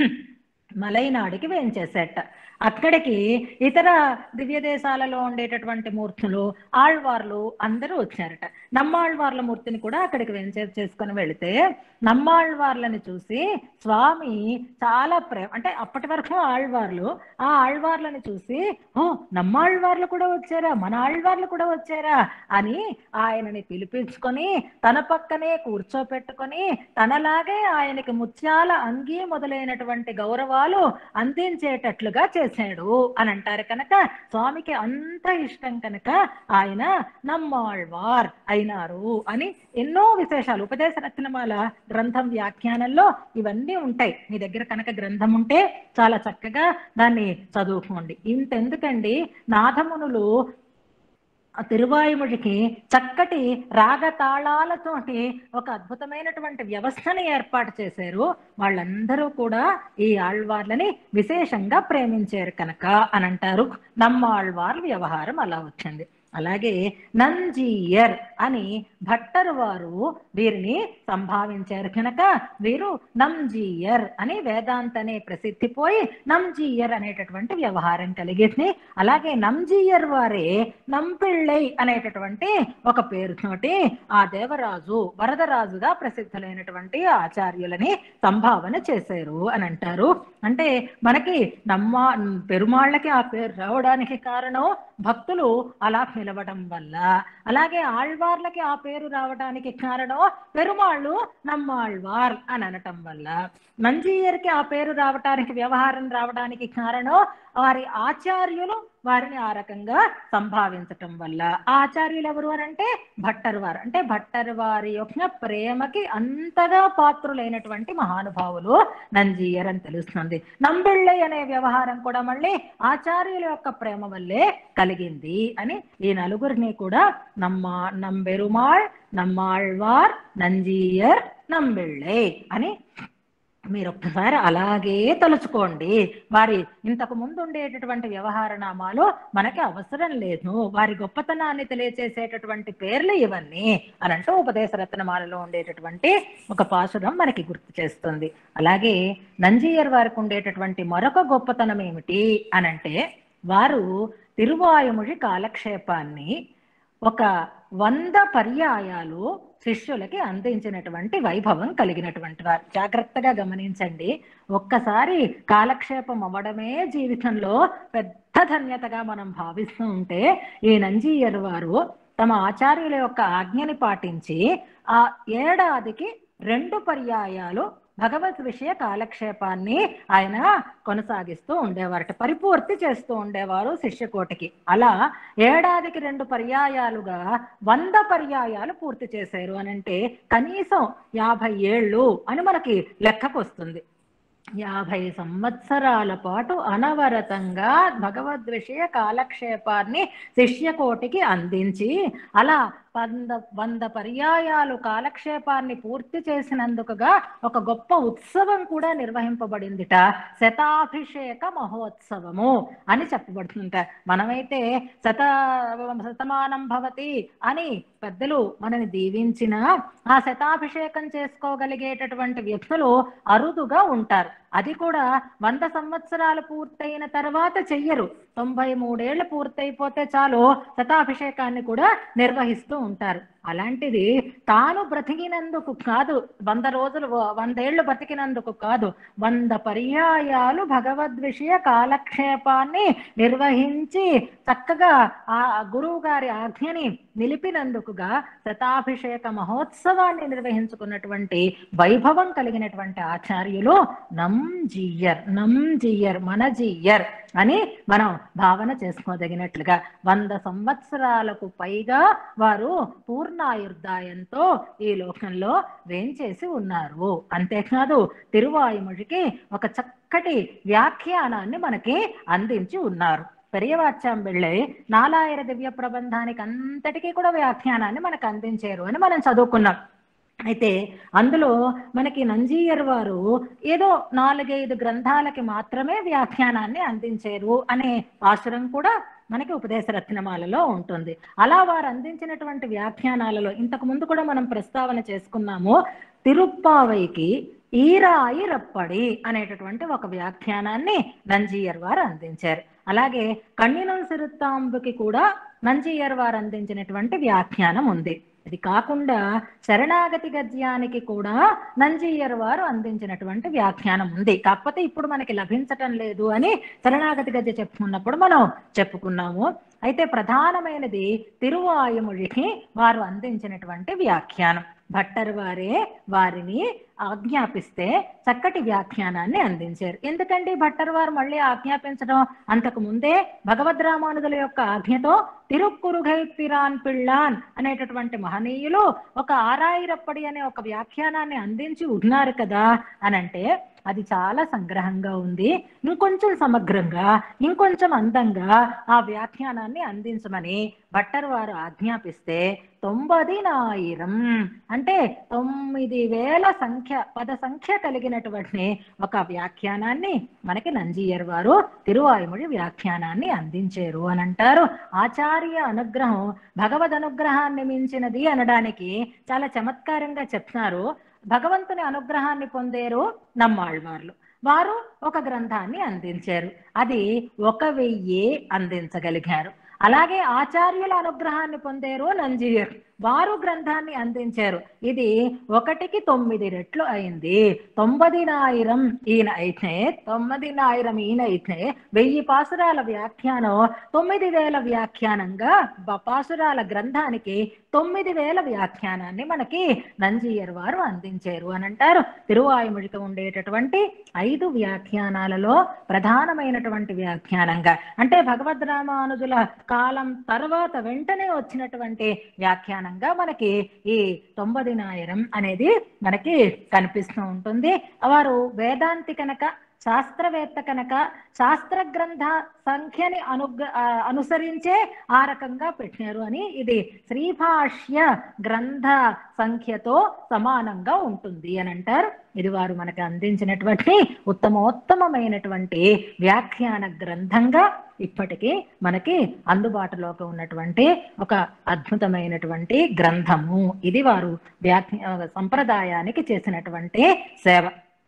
మలైనాడికి వేంచేసేట. అక్కడికి ఇతర దివ్య దేశాలలో ఉండేటటువంటి మూర్తులు ఆళ్వార్లు అందరూ వచ్చారట. నమ్మాళ్వార్ల మూర్తిని కూడా అక్కడికి వెంచే చేసుకొని వెళితే నమ్మాళ్వార్లని చూసి స్వామి చాలా ప్రేమ, అంటే అప్పటి వరకు ఆళ్వార్లు, ఆ ఆళ్వార్లను చూసి ఓ నమ్మాళ్వార్లు కూడా వచ్చారా, మన ఆళ్వార్లు కూడా వచ్చారా అని ఆయనని పిలిపించుకొని తన పక్కనే కూర్చోపెట్టుకొని తనలాగే ఆయనకి ముత్యాల అంగీ మొదలైనటువంటి గౌరవాలు అందించేటట్లుగా చేశాడు అని అంటారు. కనుక స్వామికి అంత ఇష్టం కనుక ఆయన నమ్మాళ్వార్ అయినారు అని ఎన్నో విశేషాలు ఉపదేశ రత్నమాల గ్రంథం వ్యాఖ్యానంలో ఇవన్నీ ఉంటాయి. మీ దగ్గర కనుక గ్రంథం ఉంటే చాలా చక్కగా దాన్ని చదువుకోండి. ఇంతెందుకండి, నాథమునులు తిరువాయుముడికి చక్కటి రాగతాళాలతోటి ఒక అద్భుతమైనటువంటి వ్యవస్థని ఏర్పాటు చేశారు. వాళ్ళందరూ కూడా ఈ ఆళ్వార్లని విశేషంగా ప్రేమించారు కనుక అని అంటారు. నమ్మాళ్వార్ల వ్యవహారం అలా వచ్చింది. అలాగే నంజీయర్ అని భట్టరు వారు వీరిని సంభావించారు కనుక వీరు నంజీయర్ అని వేదాంత అనే ప్రసిద్ధి పోయి నంజీయర్ అనేటటువంటి వ్యవహారం కలిగింది. అలాగే నంజీయర్ వారే నంపిళ్ళై అనేటటువంటి ఒక పేరుతోటి ఆ దేవరాజు వరదరాజుగా ప్రసిద్ధులైనటువంటి ఆచార్యులని సంభావన చేశారు అని అంటారు. అంటే మనకి నమ్మ పెరుమాళ్ళకి ఆ పేరు రావడానికి కారణం భక్తులు అలా పిలవడం వల్ల, అలాగే ఆళ్వార్లకి ఆ పేరు రావడానికి కారణం పెరుమాళ్ళు నమ్మాళ్వార్ అని అనటం వల్ల, నంజీయర్కి ఆ పేరు రావటానికి వ్యవహారం రావడానికి కారణం వారి ఆచార్యులు వారిని ఆ రకంగా సంభావించటం వల్ల. ఆచార్యులు ఎవరు అని అంటే భట్టరు వారు. అంటే భట్టరు వారి యొక్క ప్రేమకి అంతగా పాత్రులైనటువంటి మహానుభావులు నంజీయర్ అని తెలుస్తుంది. నంబిళ్ళై అనే వ్యవహారం కూడా మళ్ళీ ఆచార్యుల యొక్క ప్రేమ వల్లే కలిగింది అని ఈ నలుగురిని కూడా నమ్మ నంబెరుమాళ్, నమ్మాళ్వార్, నంజీయర్, నంబిళ్ళై అని మీరు ఒక్కసారి అలాగే తలుచుకోండి. వారి ఇంతకు ముందు ఉండేటటువంటి వ్యవహార నామాలు మనకి అవసరం లేదు, వారి గొప్పతనాన్ని తెలియచేసేటటువంటి పేర్లు ఇవన్నీ అని అంటూ ఉపదేశ రత్నమాలలో ఉండేటటువంటి ఒక పాశురం మనకి గుర్తు చేస్తుంది. అలాగే నంజీయర్ వారికి ఉండేటటువంటి మరొక గొప్పతనం ఏమిటి అనంటే, వారు తిరువాయుమొഴി కాలక్షేపాన్ని ఒక వంద పర్యాయాలు శిష్యులకి అందించినటువంటి వైభవం కలిగినటువంటి వారు. జాగ్రత్తగా గమనించండి. ఒక్కసారి కాలక్షేపం అవ్వడమే జీవితంలో పెద్ద ధన్యతగా మనం భావిస్తూ ఉంటే, ఈ నంజీయర్ వారు తమ ఆచార్యుల యొక్క ఆజ్ఞని పాటించి ఆ ఏడాదికి రెండు పర్యాయాలు భగవద్ విషయ కాలక్షేపాన్ని ఆయన కొనసాగిస్తూ ఉండేవారట, పరిపూర్తి చేస్తూ ఉండేవారు శిష్యకోటికి. అలా ఏడాదికి రెండు పర్యాయాలుగా వంద పర్యాయాలు పూర్తి చేశారు అని అంటే కనీసం యాభై ఏళ్ళు అని మనకి లెక్కకు వస్తుంది. యాభై సంవత్సరాల పాటు అనవరతంగా భగవద్ విషయ కాలక్షేపాన్ని శిష్యకోటికి అందించి అలా వంద వంద పర్యాయాలు కాలక్షేపాన్ని పూర్తి చేసినందుకుగా ఒక గొప్ప ఉత్సవం కూడా నిర్వహింపబడిందిట, శతాభిషేక మహోత్సవము అని చెప్పబడుతుంట. మనమైతే శత శతమానం భవతి అని పెద్దలు మనని దీవించిన ఆ శతాభిషేకం చేసుకోగలిగేటటువంటి వ్యక్తులు అరుదుగా ఉంటారు. అది కూడా వంద సంవత్సరాలు పూర్తయిన తర్వాత చెయ్యరు. తొంభై మూడేళ్లు పూర్తయిపోతే చాలు శతాభిషేకాన్ని కూడా నిర్వహిస్తూ ఉంటారు. అలాంటిది తాను బ్రతికినందుకు కాదు, వంద రోజులు వందేళ్లు బ్రతికినందుకు కాదు, వంద పర్యాయాలు భగవద్ విషయ కాలక్షేపాన్ని నిర్వహించి చక్కగా ఆ గురువు గారి ఆజ్ఞని నిలిపినందుకుగా శతాభిషేక మహోత్సవాన్ని నిర్వహించుకున్నటువంటి వైభవం కలిగినటువంటి ఆచార్యులు నంజీయర్. నంజీయర్ మనజీయర్ అని మనం భావన చేసుకోదగినట్లుగా వంద సంవత్సరాలకు పైగా వారు పూర్ణాయుర్దాయంతో ఈ లోకంలో వేంచేసి ఉన్నారు. అంతేకాదు తిరువాయుమొழிకి ఒక చక్కటి వ్యాఖ్యానాన్ని మనకి అందించి ఉన్నారు. పెరియవాచ్యాంబిళ్ళై నాలాయిర దివ్య ప్రబంధానికి అంతటికీ కూడా వ్యాఖ్యానాన్ని మనకు అందించారు అని మనం చదువుకున్నాం. అయితే అందులో మనకి నంజీయర్ వారు ఏదో నాలుగైదు గ్రంథాలకి మాత్రమే వ్యాఖ్యానాన్ని అందించారు అనే ఆశ్రయం కూడా మనకి ఉపదేశ రత్నమాలలో ఉంటుంది. అలా వారు అందించినటువంటి వ్యాఖ్యానాలలో ఇంతకు ముందు కూడా మనం ప్రస్తావన చేసుకున్నాము. తిరుప్పావైకి ఈరాయి రప్పడి అనేటటువంటి ఒక వ్యాఖ్యానాన్ని నంజీయర్ వారు అందించారు. అలాగే కన్నినం సిరుత్తాంబుకి కూడా నంజీయర్ వారు అందించినటువంటి వ్యాఖ్యానం ఉంది. ఇది కాకుండా శరణాగతి గద్యానికి కూడా నంజీయర్ వారు అందించినటువంటి వ్యాఖ్యానం ఉంది. కాకపోతే ఇప్పుడు మనకి లభించటం లేదు అని శరణాగతి గద్య చెప్పుకున్నప్పుడు మనం చెప్పుకున్నాము. అయితే ప్రధానమైనది తిరువాయుమొழிకి వారు అందించినటువంటి వ్యాఖ్యానం. భట్టరు వారే వారిని ఆజ్ఞాపిస్తే చక్కటి వ్యాఖ్యానాన్ని అందించారు. ఎందుకంటే భట్టరు వారు మళ్ళీ ఆజ్ఞాపించడం, అంతకు ముందే భగవద్ రామానుజుల యొక్క ఆజ్ఞతో తిరుక్కురుగై పిరాన్ పిళ్ళాన్ అనేటటువంటి మహనీయులు ఒక ఆరాయిరప్పడి అనే ఒక వ్యాఖ్యానాన్ని అందించి ఉన్నారు కదా అనంటే, అది చాలా సంగ్రహంగా ఉంది, ఇంకొంచెం సమగ్రంగా ఇంకొంచెం అందంగా ఆ వ్యాఖ్యానాన్ని అందించమని భట్టర్ వారు ఆజ్ఞాపిస్తే తొంభదినాయిరం అంటే తొమ్మిది వేల సంఖ్య పద సంఖ్య కలిగినటువంటి ఒక వ్యాఖ్యానాన్ని మనకి నంజీయర్ వారు తిరువాయుమొഴി వ్యాఖ్యానాన్ని అందించారు అని అంటారు. ఆచార్య అనుగ్రహం భగవద్ అనుగ్రహాన్ని మించినది అనడానికి చాలా చమత్కారంగా చెప్తున్నారు. భగవంతుని అనుగ్రహాన్ని పొందేరు నమ్మాళ్వార్లు. వారు ఒక గ్రంథాన్ని అందించారు, అది ఒక వెయ్యి అందించగలిగారు. అలాగే ఆచార్యుల అనుగ్రహాన్ని పొందేరు నంజీయర్, వారు గ్రంథాన్ని అందించారు, ఇది ఒకటికి తొమ్మిది రెట్లు అయింది. తొంభదినాయిరం ఈయన అయితే తొమ్మిదినాయిరం ఈయన అయితే వెయ్యి పాసురాల వ్యాఖ్యానం తొమ్మిది వేల వ్యాఖ్యానంగా పాసురాల గ్రంథానికి తొమ్మిది వేల వ్యాఖ్యానాన్ని మనకి నంజీయర్ వారు అందించారు అని అంటారు. తిరువాయుమొழிకి ఉండేటటువంటి ఐదు వ్యాఖ్యానాలలో ప్రధానమైనటువంటి వ్యాఖ్యానంగా, అంటే భగవద్ రామానుజుల కాలం తర్వాత వెంటనే వచ్చినటువంటి వ్యాఖ్యానంగా మనకి ఈ తొంభదినాయిరం అనేది మనకి కనిపిస్తూ ఉంటుంది. వారు వేదాంతి కనుక, శాస్త్రవేత్త కనుక శాస్త్ర గ్రంథ సంఖ్యని అనుగ్ర అనుసరించే ఆ రకంగా పెట్టినారు అని, ఇది శ్రీభాష్య గ్రంథ సంఖ్యతో సమానంగా ఉంటుంది అని అంటారు. ఇది వారు మనకు అందించినటువంటి ఉత్తమోత్తమైనటువంటి వ్యాఖ్యాన గ్రంథంగా ఇప్పటికీ మనకి అందుబాటులోకి ఉన్నటువంటి ఒక అద్భుతమైనటువంటి గ్రంథము. ఇది వారు వ్యాఖ్యా సంప్రదాయానికి చేసినటువంటి సేవ.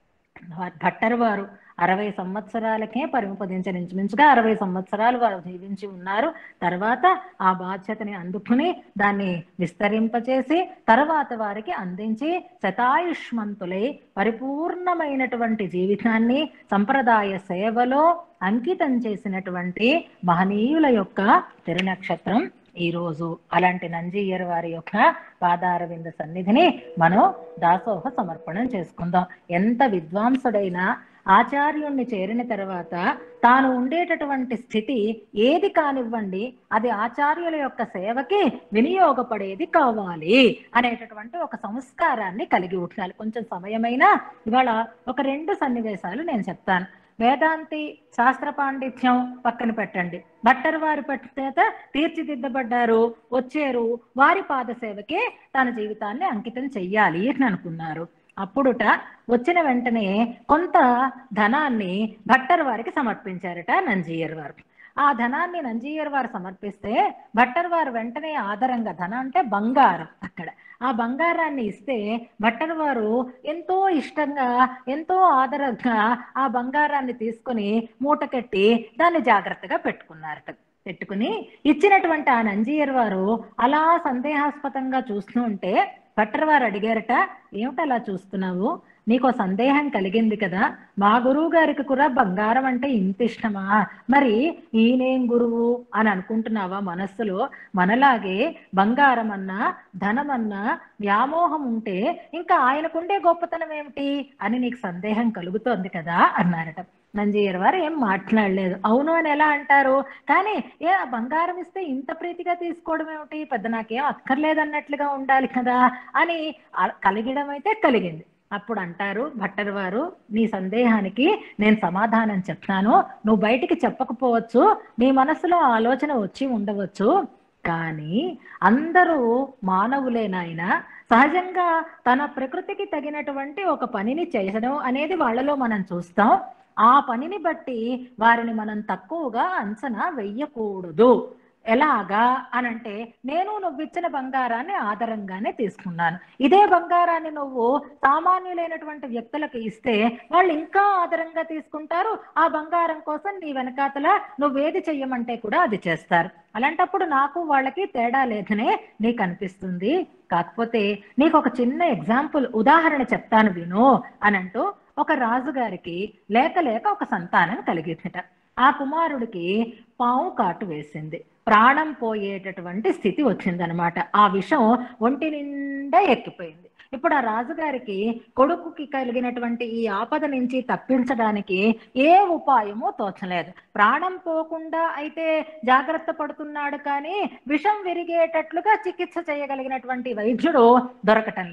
భట్టర్ వారు అరవై సంవత్సరాలకే పరిమిపదించిన ఇంచుమించుగా అరవై సంవత్సరాలు వారు జీవించి ఉన్నారు. తర్వాత ఆ బాధ్యతని అందుకుని దాన్ని విస్తరింపచేసి తర్వాత వారికి అందించి శతాయుష్మంతులై పరిపూర్ణమైనటువంటి జీవితాన్ని సంప్రదాయ సేవలో అంకితం చేసినటువంటి మహనీయుల యొక్క తిరునక్షత్రం ఈరోజు. అలాంటి నంజీయర్ వారి యొక్క పాదారవింద సన్నిధిని మనం దాసోహ సమర్పణం చేసుకుందాం. ఎంత విద్వాంసుడైనా ఆచార్యుణ్ణి చేరిన తర్వాత తాను ఉండేటటువంటి స్థితి ఏది కానివ్వండి, అది ఆచార్యుల యొక్క సేవకి వినియోగపడేది కావాలి అనేటటువంటి ఒక సంస్కారాన్ని కలిగి ఉండాలి. కొంచెం సమయమైనా ఇవాళ ఒక రెండు సన్నివేశాలు నేను చెప్తాను. వేదాంతి శాస్త్ర పాండిత్యం పక్కన పెట్టండి, భట్టర్ వారి చేత తీర్చిదిద్దబడ్డారు, వచ్చారు, వారి పాదసేవకే తన జీవితాన్ని అంకితం చెయ్యాలి అని అనుకున్నారు. అప్పుడుట వచ్చిన వెంటనే కొంత ధనాన్ని భట్టర్ వారికి సమర్పించారట నంజీయర్ వారు. ఆ ధనాన్ని నంజీయర్ వారు సమర్పిస్తే భట్టర్ వారు వెంటనే ఆదరంగా, ధనం అంటే బంగారం, అక్కడ ఆ బంగారాన్ని ఇస్తే భట్టర్ వారు ఎంతో ఇష్టంగా ఎంతో ఆదరంగా ఆ బంగారాన్ని తీసుకుని మూట కట్టి దాన్ని జాగ్రత్తగా పెట్టుకున్నారట. పెట్టుకుని ఇచ్చినటువంటి ఆ నంజీయర్ వారు అలా సందేహాస్పదంగా చూస్తూ ఉంటే భట్టర్ వారు అడిగారట, ఏమిటి అలా చూస్తున్నావు, నీకో సందేహం కలిగింది కదా, మా గురువు గారికి కూడా బంగారం అంటే ఇంత ఇష్టమా, మరి ఈయనేం గురువు అని అనుకుంటున్నావా మనస్సులో? మనలాగే బంగారం అన్నా ధనమన్నా వ్యామోహం ఉంటే ఇంకా ఆయనకుండే గొప్పతనం ఏమిటి అని నీకు సందేహం కలుగుతోంది కదా అన్నారట. నంజీయర్ వారు ఏం మాట్లాడలేదు. అవును అని ఎలా అంటారు, కానీ ఏ బంగారం ఇస్తే ఇంత ప్రీతిగా తీసుకోవడం ఏమిటి, పెద్ద నాకేం అక్కర్లేదు అన్నట్లుగా ఉండాలి కదా అని కలిగడం అయితే కలిగింది. అప్పుడు అంటారు భట్టర్ వారు, నీ సందేహానికి నేను సమాధానం చెప్తాను, నువ్వు బయటికి చెప్పకపోవచ్చు, నీ మనసులో ఆలోచన వచ్చి ఉండవచ్చు, కానీ అందరూ మానవులేనాయన, సహజంగా తన ప్రకృతికి తగినటువంటి ఒక పనిని చేయడం అనేది వాళ్ళలో మనం చూస్తాం. ఆ పనిని బట్టి వారిని మనం తక్కువగా అంచనా వెయ్యకూడదు. ఎలాగా అనంటే, నేను నువ్వు ఇచ్చిన బంగారాన్ని ఆదరంగానే తీసుకున్నాను, ఇదే బంగారాన్ని నువ్వు సామాన్యులైనటువంటి వ్యక్తులకు ఇస్తే వాళ్ళు ఇంకా ఆదరంగా తీసుకుంటారు, ఆ బంగారం కోసం నీ వెనకాతల నువ్వేది చెయ్యమంటే కూడా అది చేస్తారు. అలాంటప్పుడు నాకు వాళ్ళకి తేడా లేదనే నీకు అనిపిస్తుంది. కాకపోతే నీకు ఒక చిన్న ఎగ్జాంపుల్ ఉదాహరణ చెప్తాను విను అనంటూ, ఒక రాజుగారికి లేక లేక ఒక సంతానం కలిగిందట. ఆ కుమారుడికి పాము కాటు వేసింది, ప్రాణం పోయేటటువంటి స్థితి వచ్చిందనమాట. ఆ విషం ఒంటి నిండా ఎక్కిపోయింది. ఇప్పుడు ఆ రాజుగారికి కొడుకుకి కలిగినటువంటి ఈ ఆపద నుంచి తప్పించడానికి ఏ ఉపాయమో తోచలేదు. ప్రాణం పోకుండా అయితే జాగ్రత్త పడుతున్నాడు, కానీ విషం విరిగేటట్లుగా చికిత్స చేయగలిగినటువంటి వైద్యుడు దొరకటం లేదు.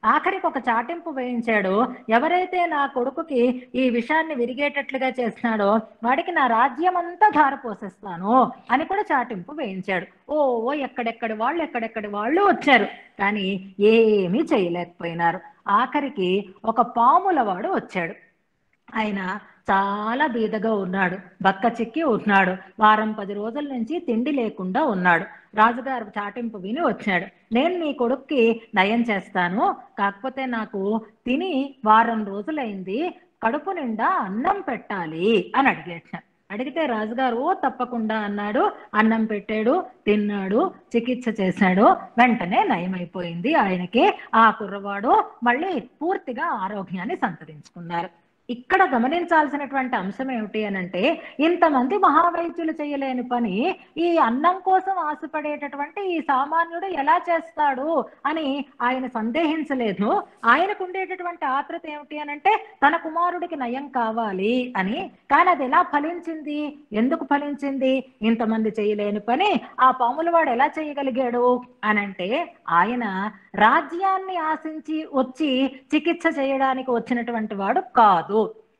ఆఖరికి ఒక చాటింపు వేయించాడు. ఎవరైతే నా కొడుకుకి ఈ విషయాన్ని విరిగేటట్లుగా చేస్తున్నాడో వాడికి నా రాజ్యం అంతా ధారపోసేస్తాను అని కూడా చాటింపు వేయించాడు. ఓ ఓ ఎక్కడెక్కడి వాళ్ళు ఎక్కడెక్కడి వాళ్ళు వచ్చారు, కానీ ఏమీ చేయలేకపోయినారు. ఆఖరికి ఒక పాముల వాడు వచ్చాడు. ఆయన చాలా బీదగా ఉన్నాడు, బక్క చిక్కి ఉన్నాడు, వారం పది రోజుల నుంచి తిండి లేకుండా ఉన్నాడు. రాజుగారు చాటింపు విని వచ్చాడు. నేను నీ కొడుక్కి నయం చేస్తాను, కాకపోతే నాకు తిని వారం రోజులైంది, కడుపు నిండా అన్నం పెట్టాలి అని అడిగేట. అడిగితే రాజుగారు ఓ తప్పకుండా అన్నాడు. అన్నం పెట్టాడు, తిన్నాడు, చికిత్స చేశాడు, వెంటనే నయమైపోయింది ఆయనకి. ఆ కుర్రవాడు మళ్ళీ పూర్తిగా ఆరోగ్యాన్ని సంతరించుకున్నారు. ఇక్కడ గమనించాల్సినటువంటి అంశం ఏమిటి అనంటే, ఇంతమంది మహావైద్యులు చేయలేని పని ఈ అన్నం కోసం ఆశపడేటటువంటి ఈ సామాన్యుడు ఎలా చేస్తాడు అని ఆయన సందేహించలేదు. ఆయనకు ఉండేటటువంటి ఆత్రత ఏమిటి అనంటే తన కుమారుడికి నయం కావాలి అని. కానీ అది ఎలా ఫలించింది, ఎందుకు ఫలించింది? ఇంతమంది చేయలేని పని ఆ పాములవాడు ఎలా చేయగలిగాడు అనంటే, ఆయన రాజ్యాన్ని ఆశించి వచ్చి చికిత్స చేయడానికి వచ్చినటువంటి వాడు కాదు.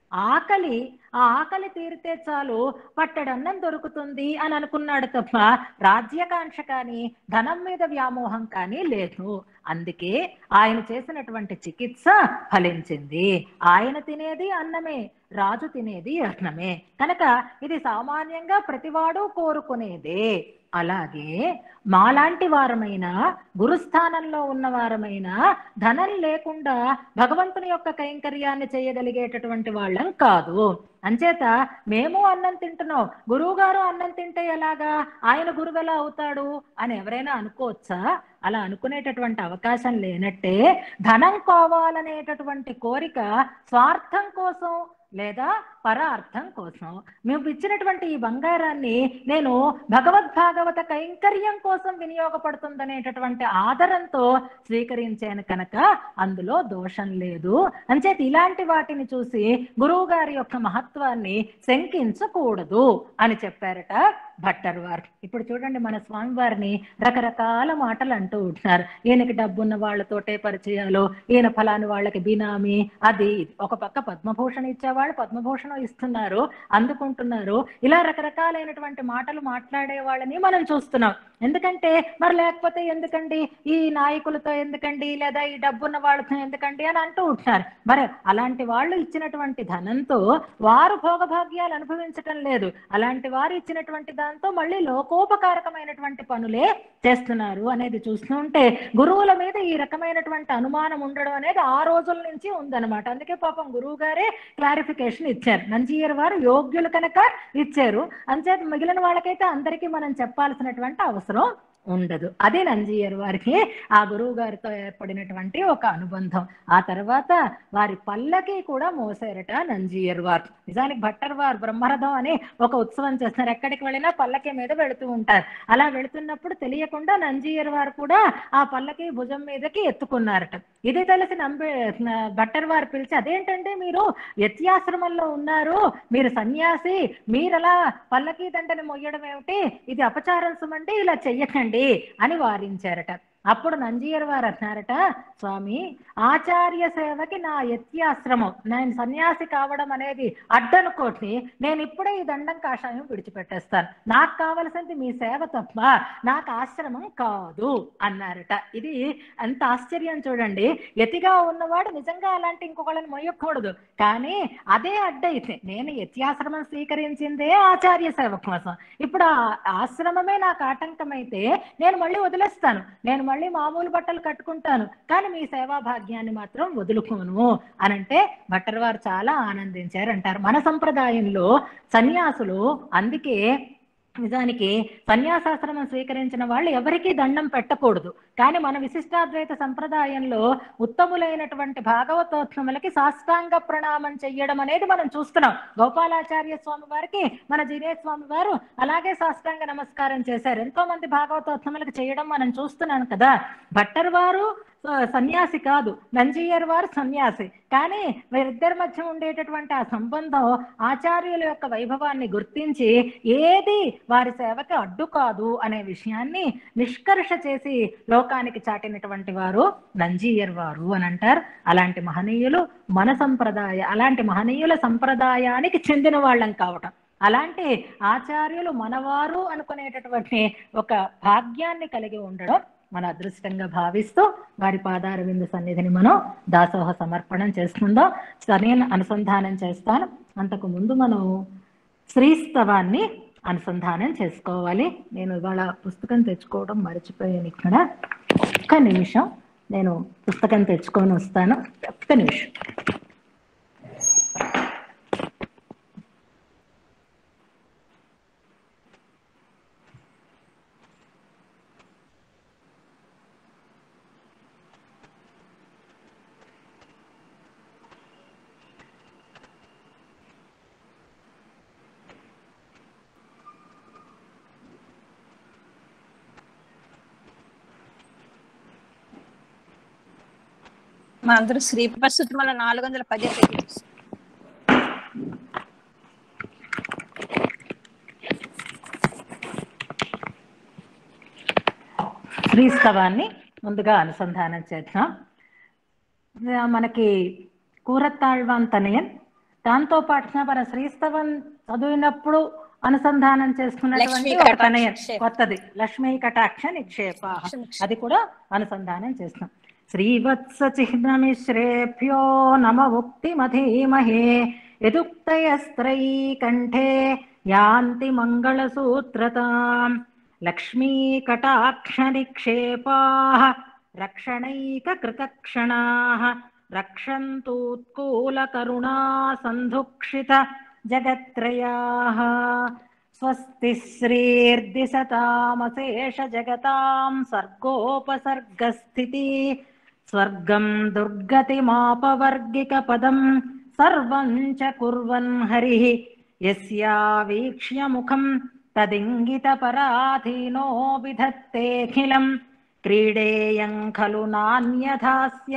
ఆకలి ఆ ఆకలి తీరితే చాలు పట్టెడన్నం దొరుకుతుంది అని అనుకున్నాడు తప్ప రాజ్యకాంక్ష కానీ ధనం మీద వ్యామోహం కానీ లేదు. అందుకే ఆయన చేసినటువంటి చికిత్స ఫలించింది. ఆయన తినేది అన్నమే, రాజు తినేది అన్నమే, కనుక ఇది సామాన్యంగా ప్రతివాడు కోరుకునేదే. అలాగే మాలాంటి వారమైనా గురుస్థానంలో ఉన్న వారమైనా ధనం లేకుండా భగవంతుని యొక్క కైంకర్యాన్ని చేయగలిగేటటువంటి వాళ్ళం కాదు. అంచేత మేము అన్నం తింటున్నాం, గురువు గారు అన్నం తింటే ఎలాగా, ఆయన గురువు ఎలా అవుతాడు అని ఎవరైనా అనుకోవచ్చా? అలా అనుకునేటటువంటి అవకాశం లేనట్టే ధనం కావాలనేటటువంటి కోరిక స్వార్థం కోసం లేదా పరార్థం కోసం, మేము ఇచ్చినటువంటి ఈ బంగారాన్ని నేను భగవద్భాగవత కైంకర్యం కోసం వినియోగపడుతుందనేటటువంటి ఆదరంతో స్వీకరించాను కనుక అందులో దోషం లేదు. అంచేత ఇలాంటి వాటిని చూసి గురువు గారి యొక్క మహత్వాన్ని శంకించకూడదు అని చెప్పారట భట్టర్ వారు. ఇప్పుడు చూడండి, మన స్వామివారిని రకరకాల మాటలు అంటూ ఉంటున్నారు. ఈయనకి డబ్బున్న వాళ్ళతోటే పరిచయాలు, ఈయన ఫలాని వాళ్ళకి బినామీ, అది ఒక పక్క పద్మభూషణ్ ఇచ్చేవాళ్ళు పద్మభూషణం ఇస్తున్నారు, అందుకుంటున్నారు. ఇలా రకరకాలైనటువంటి మాటలు మాట్లాడే వాళ్ళని మనం చూస్తున్నాం. ఎందుకంటే మరి లేకపోతే ఎందుకండి ఈ నాయకులతో ఎందుకండి, లేదా ఈ డబ్బున్న వాళ్ళతో ఎందుకండి అని అంటూ ఉంటున్నారు. మరి అలాంటి వాళ్ళు ఇచ్చినటువంటి ధనంతో వారు భోగభాగ్యాలు అనుభవించటం లేదు, అలాంటి వారు ఇచ్చినటువంటి దాంతో మళ్ళీ లోకోపకారకమైనటువంటి పనులే చేస్తున్నారు అనేది చూస్తూ ఉంటే గురువుల మీద ఈ రకమైనటువంటి అనుమానం ఉండడం అనేది ఆ రోజుల నుంచి ఉందన్నమాట. అందుకే పాపం గురువు గారే క్లారిఫికేషన్ ఇచ్చారు. నంజీయర్ వారు యోగ్యులు కనుక ఇచ్చారు, అంచేత మిగిలిన వాళ్ళకైతే అందరికీ మనం చెప్పాల్సినటువంటి అవసరం ఉండదు. అదే నంజీయర్ వారికి ఆ గురువు గారితో ఏర్పడినటువంటి ఒక అనుబంధం. ఆ తర్వాత వారి పల్లకి కూడా మోసారట నంజీయర్ వారు. నిజానికి భట్టర్ వారు బ్రహ్మరథం అని ఒక ఉత్సవం చేస్తారు, ఎక్కడికి వెళ్ళినా పల్లకి మీద వెళుతూ ఉంటారు. అలా వెళుతున్నప్పుడు తెలియకుండా నంజీయర్ వారు కూడా ఆ పల్లకి భుజం మీదకి ఎత్తుకున్నారట. ఇది తెలిసి నంబి భట్టర్ వారు పిలిచి, అదేంటంటే మీరు వ్యత్యాశ్రమంలో ఉన్నారు, మీరు సన్యాసి, మీరలా పల్లకి దండని మొయ్యడం ఏమిటి, ఇది అపచారం సుమండి, ఇలా చెయ్యకండి అని వారించారట. అప్పుడు నంజీయర్ వారు అన్నారట, స్వామి ఆచార్య సేవకి నా యత్యాశ్రమం, నేను సన్యాసి కావడం అనేది అడ్డనుకోటి, నేను ఇప్పుడే ఈ దండం కాషాయం విడిచిపెట్టేస్తాను, నాకు కావలసింది మీ సేవ తప్ప నాకు ఆశ్రమం కాదు అన్నారట. ఇది అంత ఆశ్చర్యం చూడండి. యతిగా ఉన్నవాడు నిజంగా అలాంటి ఇంకొకళ్ళని మొయ్యకూడదు, కానీ అదే అడ్డైతే నేను యత్యాశ్రమం స్వీకరించిందే ఆచార్య సేవ కోసం, ఇప్పుడు ఆ ఆశ్రమమే నాకు ఆటంకమైతే నేను మళ్ళీ వదిలేస్తాను, నేను మళ్ళీ మామూలు బట్టలు కట్టుకుంటాను, కానీ మీ సేవా భాగ్యాన్ని మాత్రం వదులుకోను అనంటే భట్టర్ వారు చాలా ఆనందించారు అంటారు. మన సంప్రదాయంలో సన్యాసులు అందుకే నిజానికి సన్యాసాశ్రమం స్వీకరించిన వాళ్ళు ఎవరికీ దండం పెట్టకూడదు, కానీ మన విశిష్టాద్వైత సంప్రదాయంలో ఉత్తములైనటువంటి భాగవతోత్తములకి సాష్టాంగ ప్రణామం చెయ్యడం అనేది మనం చూస్తున్నాం. గోపాలాచార్య స్వామి వారికి మన జినే స్వామి వారు అలాగే సాష్టాంగ నమస్కారం చేశారు. ఎంతో మంది భాగవతోత్తములకు చేయడం మనం చూస్తున్నాం కదా. భట్టర్ వారు సన్యాసి కాదు, నంజీయర్ వారు సన్యాసి. కానీ వీరిద్దరి మధ్య ఉండేటటువంటి ఆ సంబంధం ఆచార్యుల యొక్క వైభవాన్ని గుర్తించి ఏది వారి సేవకి అడ్డు కాదు అనే విషయాన్ని నిష్కర్ష చేసి లోకానికి చాటినటువంటి వారు నంజీయర్ వారు అని అంటారు. అలాంటి మహనీయులు మన సంప్రదాయ అలాంటి మహనీయుల సంప్రదాయానికి చెందిన వాళ్ళం కావటం, అలాంటి ఆచార్యులు మనవారు అనుకునేటటువంటి ఒక భాగ్యాన్ని కలిగి ఉండడం మన అదృష్టంగా భావిస్తూ వారి పాదార విందు సన్నిధిని మనం దాసోహ సమర్పణం చేసుకుందాం. నేను అనుసంధానం చేస్తాను. అంతకు ముందు మనం శ్రీస్తవాన్ని అనుసంధానం చేసుకోవాలి. నేను ఇవాళ పుస్తకం తెచ్చుకోవడం మర్చిపోయాను. ఇక్కడ ఒక్క నిమిషం, నేను పుస్తకం తెచ్చుకొని వస్తాను. ఒక్క నిమిషం. మా అందరూ శ్రీ ప్రస్తుతం వల్ల నాలుగు వందల పది శ్రీస్తవాన్ని ముందుగా అనుసంధానం చేద్దాం. మనకి కూరత్తాళ్వాన్ తనయన్, దాంతో పాటుగా మన శ్రీస్తవం చదివినప్పుడు అనుసంధానం చేసుకున్నటువంటి ఒక తనయన్ కొత్తది, లక్ష్మీ కటాక్ష నిక్షేప, అది కూడా అనుసంధానం చేస్తాం. శ్రీవత్స చిహ్నమిశ్రేభ్యో నమ ఉక్తిమధీమహే యదుక్తయస్త్రై కంఠే యాంతి మంగళసూత్రతాం. లక్ష్మీ కటాక్ష నిక్షేపాః రక్షణైక కృతక్షణాః రక్షంతూత్కూల కరుణా సంధుక్షిత జగత్రయాః. స్వస్తి శ్రీర్దిశతామశేష జగతాం సర్గోపసర్గస్థితి స్వర్గం దుర్గతిమాపవర్గిక పదం సర్వం చ కుర్వన్ హరిః యస్యా వీక్ష్య ముఖం తదింగిత పరాధీనో విధత్తేఖిలం. క్రీడేయం ఖలు నాన్యథాస్య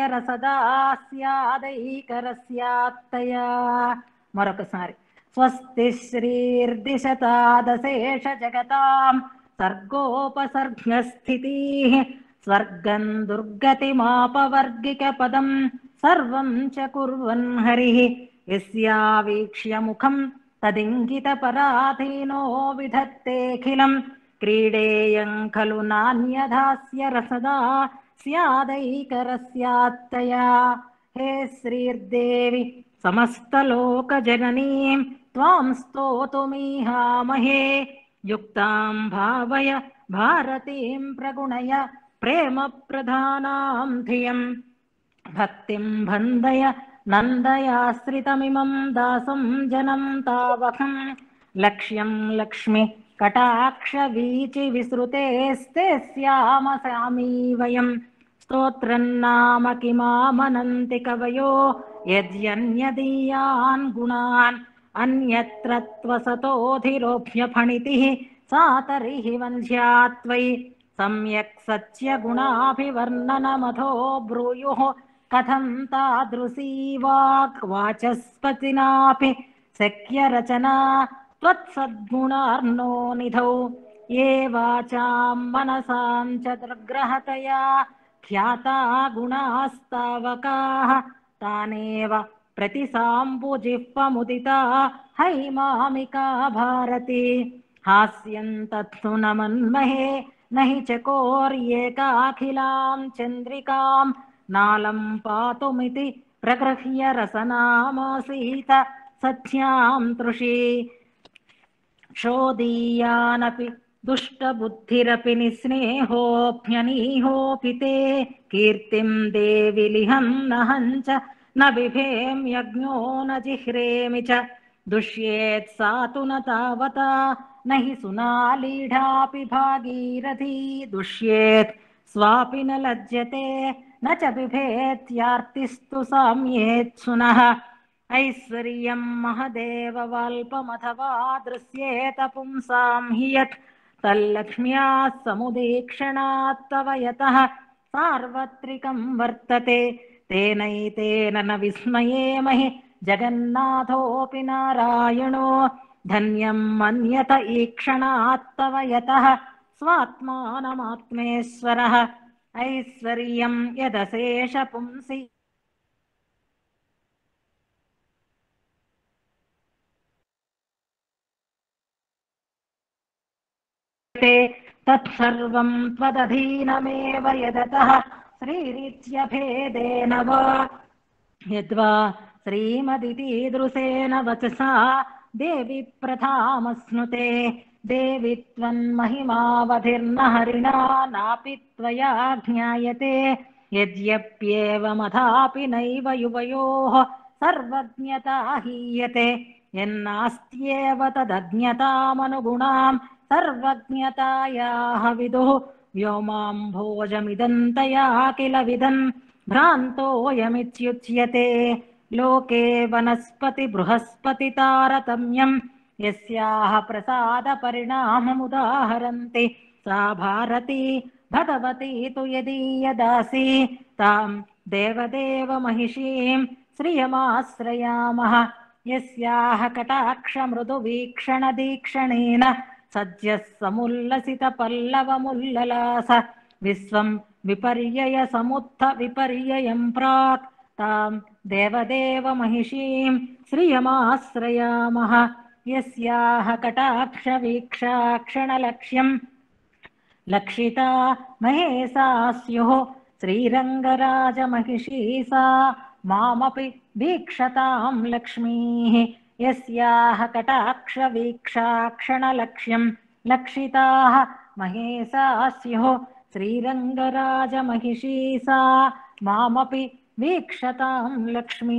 రసదాస్యాదైకరస్యాత్తయా. మరొకసారి. స్వస్తి శ్రీర్దిశతాదశేష జగతాం సర్గోపసర్గస్థితి స్వర్గం దుర్గతిమాపవర్గిక పదం సర్వం చ కుర్వన్ హరిః యస్యా వీక్ష్య ముఖం తదింగిత పరాధీనో విధత్తేఖిలం. క్రీడేయం ఖలు నాన్యథాస్య రసదా స్యాదైకరస్యాత్తయా. హే శ్రీర్దేవి సమస్తలోకజననీం త్వాం స్తోతుమీహామహే. యుక్తాం భావయ భారతీం ప్రగుణయ ప్రేమ ప్రధానాం ధియం. భక్తిం బంధయ నందయాశ్రితమిమం దాసం జనం తావకం. లక్ష్యం లక్ష్మి కటాక్ష వీచి విసృతేస్తే శ్యామ సామీ వయం. స్తోత్రం నామ కిమామనంతి కవయో యద్యన్యదీయాన్ గుణాన్ అన్యత్ర త్వసతోధిరోభ్యఫణితిః సా తరిః వంధ్యా త్వయి. సమ్యక్ సత్య గుణాభివర్ణనమథో బ్రూయుః కథం తాదృశీ వాక్ వాచస్పతినాపి శక్య రచనా త్వత్సద్గుణార్ణో నిధౌ. ఏ వాచాం మనసాం చ దుర్గ్రహతయా ఖ్యాతా గుణాస్తావకాః తానేవ ప్రతిసాంబుజిహ్వముదితా హైమామికా భారతి. హాస్యం తత్తు నమన్మహే నహి చకోర్యేకాఖిలాం చంద్రికాం నాలం పాతుమితి ప్రగృహ్య రసనామాసీత సత్యాం తృషి. క్షోదీయానపి దుష్టబుద్ధిరపి నిస్నేహోऽప్యనీహోऽపి తే కీర్తిం దేవి లిహం నహం చ న బిభేం యజ్ఞో న జిహ్రేమి చ. దుష్యేత్ సాతు న తావతా నహి సునాలీఢాపి భాగీరథీ. దుష్యేత్ స్వాపి న లజ్జతే న చ బిభేత్యార్తిస్తు సామ్యేత్సునః. ఐశ్వర్యం మహదేవ వాల్పమథవా దృశ్యేత పుంసాం హి యత్ తల్లక్ష్మ్యా సముదీక్షణాత్తవ యతః सार्वत्रिकं वर्तते तेनैतेन न विस्मयेमहि जगन्नाथोऽपि नारायणो धन्यं मन्यत ईक्षणात् तव यतः स्वात्मानमात्मेश्वरः ऐश्वर्यं यदशेष पुंसि तत्सर्वं त्वदधीनमेव यदतः श्रीरित्यभेदेन वा यद्वा श्रीमदितीदृशेन वचसा देवि प्रथामस्नुते देवि त्वन्महिमावधिर्न हरिणा नापि त्वया ज्ञायते यद्यप्येवमथापि नैव युवयोः सर्वज्ञता हीयते यन्नास्त्येव तदज्ञतामनुगुणां सर्वज्ञतायाः विदुः व्योमाम्भोजमिदन्तया किल विदन् भ्रान्तोऽयमित्युच्यते लोके वनस्पति बृहस्पति तारतम्यं यस्याः प्रसाद परिणाममुदाहरन्ति सा भारती भगवती तु यदीयदासी तां देवदेव महिषीं श्रियमाश्रयामः यस्याः कटाक्ष मृदुवीक्षणदीक्षणेन सद्यः समुल्लसित पल्लवमुल्ललास विश्वं विपर्यय समुत्थ विपर्ययं प्राक् तां देवदेव महिषीं श्रियमाश्रयामः यस्याः कटाक्ष वीक्षाक्षणलक्ष्यं लक्षिता महेशा स्युः श्रीरङ्गराजमहिषी सा मामपि वीक्षतां लक्ष्मीः यस्याः कटाक्ष वीक्षाक्षणलक्ष्यं लक्षिताः महेशा स्युः श्रीरङ्गराजमहिषी सा मामपि వీక్షతాం లక్ష్మీ.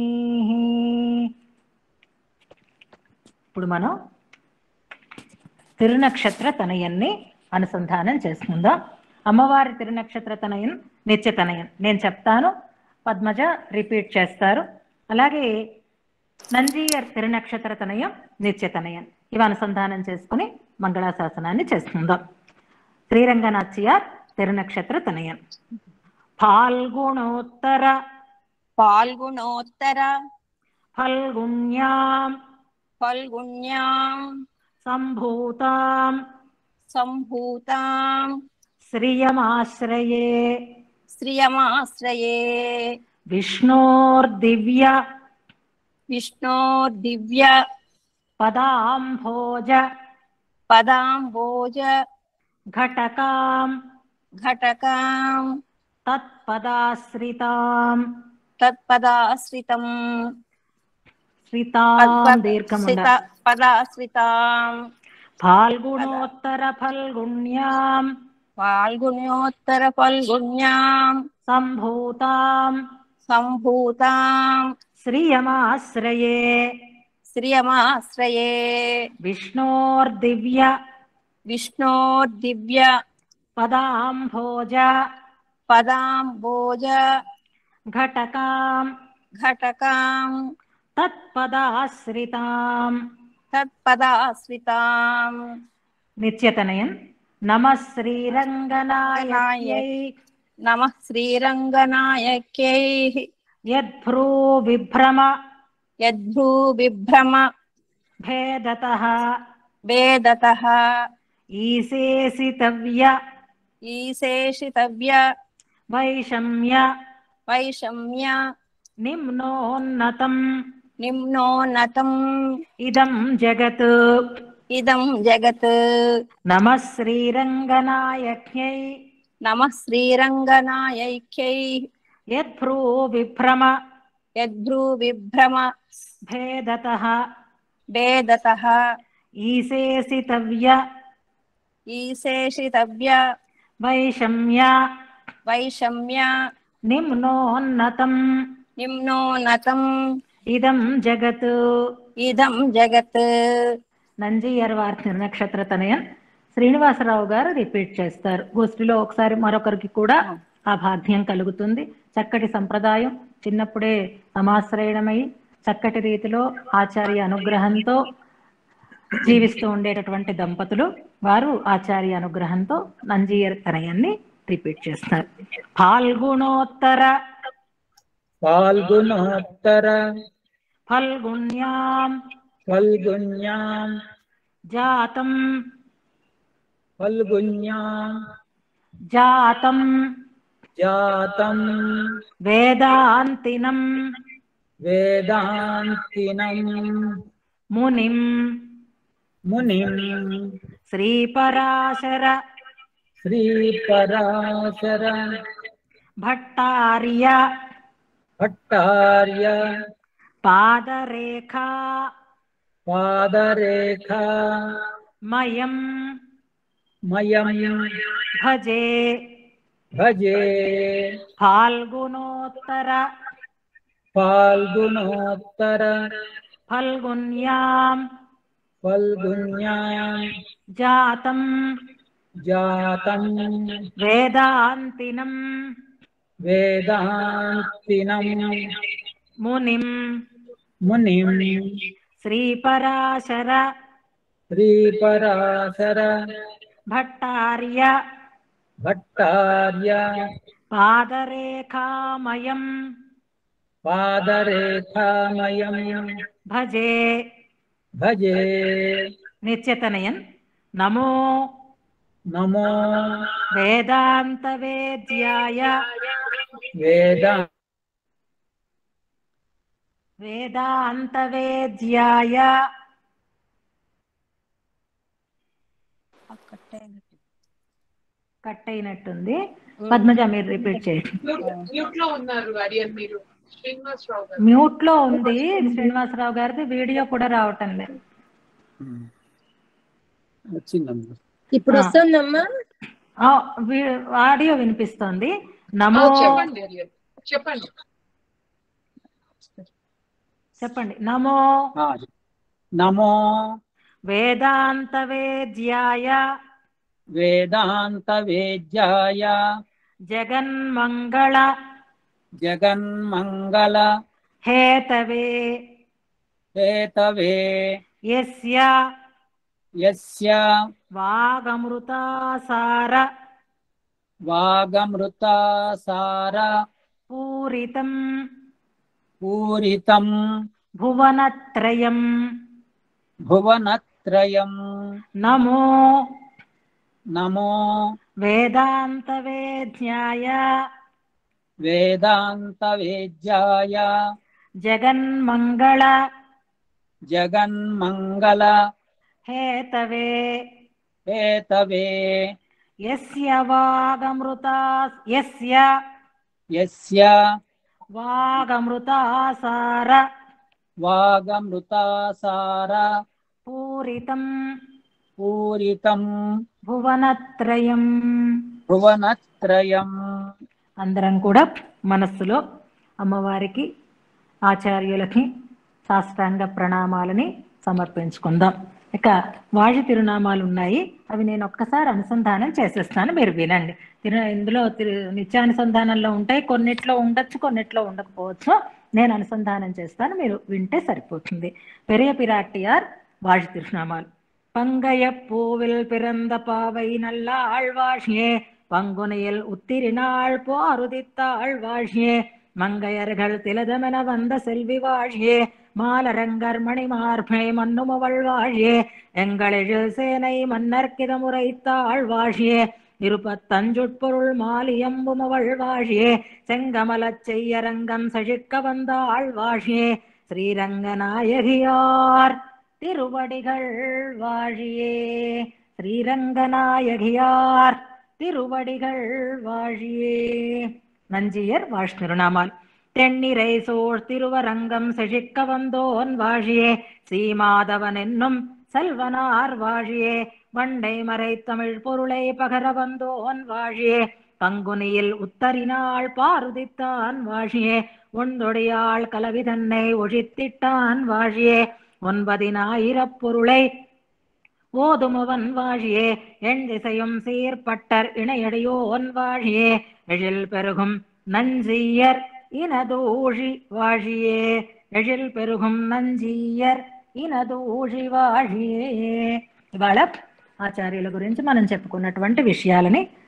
ఇప్పుడు మనం తిరునక్షత్ర తనయన్ని అనుసంధానం చేసుకుందాం. అమ్మవారి తిరునక్షత్ర తనయం నిత్య తనయం నేను చెప్తాను, పద్మజ రిపీట్ చేస్తారు. అలాగే నంజీయర్ తిరునక్షత్ర తనయం నిత్య తనయం ఇవి అనుసంధానం చేసుకుని మంగళాశాసనాన్ని చేసుకుందాం. శ్రీరంగనాథ్యార్ తిరునక్షత్ర తనయం. फाल्गुणोत्तर फाल्गुणोत्तर फल्गुण्यां फल्गुण्यां सम्भूतां सम्भूतां श्रियमाश्रये श्रियमाश्रये विष्णोर्दिव्य विष्णोर्दिव्य पदाम्भोज पदाम्भोज घटकां घटकां तत्पदाश्रितां तत्पदाश्रितं श्रितां दीर्घमुंड पदाश्रितां फाल्गुणोत्तर फल्गुण्यां फाल्गुण्योत्तर फल्गुण्यां सम्भूतां सम्भूतां श्रियमाश्रये श्रियमाश्रये विष्णोर्दिव्य विष्णोर्दिव्य पदाम्भोज पदाम्भोज घटकां घटकां तत्पदाश्रितां तत्पदाश्रितां नित्यतनयन् नमः श्रीरङ्गनायक्यै नमः श्रीरङ्गनायक्यै यद्भ्रू विभ्रम यद्भ्रूविभ्रम भेदतः वेदतः ईशेषितव्य ईशेषितव्य वैषम्य वैषम्य निम्नोन्नतम् निम्नोन्नतम् इदं जगत् इदं जगत् नमः श्रीरङ्गनायक्यै नमः श्रीरङ्गनायक्यै यद्भ्रू विभ्रम यद्भ्रूविभ्रम भेदतः वेदतः ईशेषितव्य ईशेषितव्य वैषम्य वैषम्य निम्नोन्नतम् निम्नोन्नतम् इदं जगत् इदं जगत्. నంజీయర్ వారి తిరునక్షత్ర తనయం శ్రీనివాసరావు గారు రిపీట్ చేస్తారు. గోష్ఠిలో ఒకసారి మరొకరికి కూడా ఆ భాగ్యం కలుగుతుంది. చక్కటి సంప్రదాయం, చిన్నప్పుడే సమాశ్రయణమై చక్కటి రీతిలో ఆచార్య అనుగ్రహంతో జీవిస్తూ ఉండేటటువంటి దంపతులు వారు ఆచార్య అనుగ్రహంతో నంజీయర్ తనయాన్ని రిపీట్ చేస్తారు. ఫాల్గుణోత్తర ఫాల్గుణోత్తర ఫల్గుణ్యాం ఫల్గుణ్యాం జాతం ఫల్గుణ్యాం జాతం జాతం వేదాంతినం వేదాంతినం మునిం మునిం శ్రీపరాశర శ్రీపరాశర భట్టార్య భట్టార్య పాదరేఖా పాదరేఖ మయం మయం భజే భజే ఫాల్గుణోత్తర ఫాల్గుణోత్తర ఫల్గుణ్యాం ఫల్గుణ్యాం జాతం జాతం వేదాంతినం వేదాంతినం మునిం మునిం శ్రీపరాశర శ్రీపరాశర భట్టార్య భట్టార్య పాదరేఖామయం పాదరేఖామయం భజే భజే నిత్యతనయన్ నమో నమో వేదాంత వేద్యాయ వేద వేదాంత వేద్యాయ కట్ అయినట్టుంది. పద్మజ మీరు రిపీట్ చేయండి. మ్యూట్ లో ఉన్నారు అరియన్ మీరు. శ్రీనివాసరావు గారు మ్యూట్ లో ఉంది శ్రీనివాసరావు గారిది, వీడియో కూడా రావటం లేదు. వచ్చిందమ్మా. ఇప్పుడు వస్తుందమ్మా. ఆ, వీ- ఆడియో వినిపిస్తోంది. నమో చెప్పండి అరియన్ చెప్పండి. చెప్పండి. నమో ఆ, నమో వేదాంత వేద్యాయ వేదాంత వేద్యాయ జగన్మంగళ జగన్మంగళ హేతవే హేతవే యస్య యస్య వాగమృతాసార వాగమృతాసార పూరితం పూరితం భువనత్రయం భువనత్రయం నమో నమో వేదాంత వేద్యాయ వేదాంత వేద్యాయ జగన్మంగళ జగన్మంగళ హేతవే హేతవే యస్య వాగమృతా యస్య యస్య వాగమృతాసార వాగమృతాసార పూరితం పూరితం భువనత్రయం. భువనత్రయం. అందరం కూడా మనస్సులో అమ్మవారికి ఆచార్యులకి సాష్టాంగ ప్రణామాలని సమర్పించుకుందాం. ఇక వాజి తిరునామాలు ఉన్నాయి, అవి నేను ఒక్కసారి అనుసంధానం చేసేస్తాను, మీరు వినండి. తిరు ఇందులో తిరు నిత్యానుసంధానంలో ఉంటాయి, కొన్నిట్లో ఉండొచ్చు, కొన్నిట్లో ఉండకపోవచ్చు. నేను అనుసంధానం చేస్తాను, మీరు వింటే సరిపోతుంది. పెరియ పిరాట్టియార్ వాజి తిరునామాలు. பங்கைய பூவில் பிறந்த பாவை நல்ல ஆழ்வாழியே பங்குனையில் உத்திரினாள் போருதித்தாள் வாழியே மங்கையர்கள் திலதமென வந்த செல்வி வாழியே மாலரங்கர் மணிமார்பை மன்னுமவள் வாழியே எங்களெழில் சேனை மன்னர்க்கிதமுரைத்தாள் வாழியே இருபத்தஞ்சுட்பொருள் மாலியம்புமவள் வாழியே செங்கமலச் செய்யரங்கம் சழிக்க வந்தாள் வாழியே ஸ்ரீரங்கநாயகியார் திருவடிகள் வாழியே ஸ்ரீரங்கநாயகியார் திருவடிகள் வாழியே. நஞ்சியர் வாழ் திருநாமால். தென்னிரை சோழ் திருவரங்கம் செழிக்க வந்தோன் வாழியே ஸ்ரீமாதவன் என்னும் செல்வனார் வாழியே வண்டை மறை தமிழ் பொருளை பகர வந்தோன் வாழியே பங்குனியில் உத்தரினாள் பாருதித்தான் வாழியே ஒன்றொடியாள் கலவிதன்னை ஒழித்திட்டான் வாழியே ஒன்பதினாயிரப் பொருளை ஓதுமவன் வாழியே எண் திசையும் சீர்பட்டர் இணையடியோன் வாழியே எழில் பெருகும் நஞ்சீயர் இனதூழி வாழியே எழில் பெருகும் நஞ்சీయర్ ఇనదూషి వాழிయే. ఇవాళ ఆచార్యుల గురించి మనం చెప్పుకున్నటువంటి విషయాలని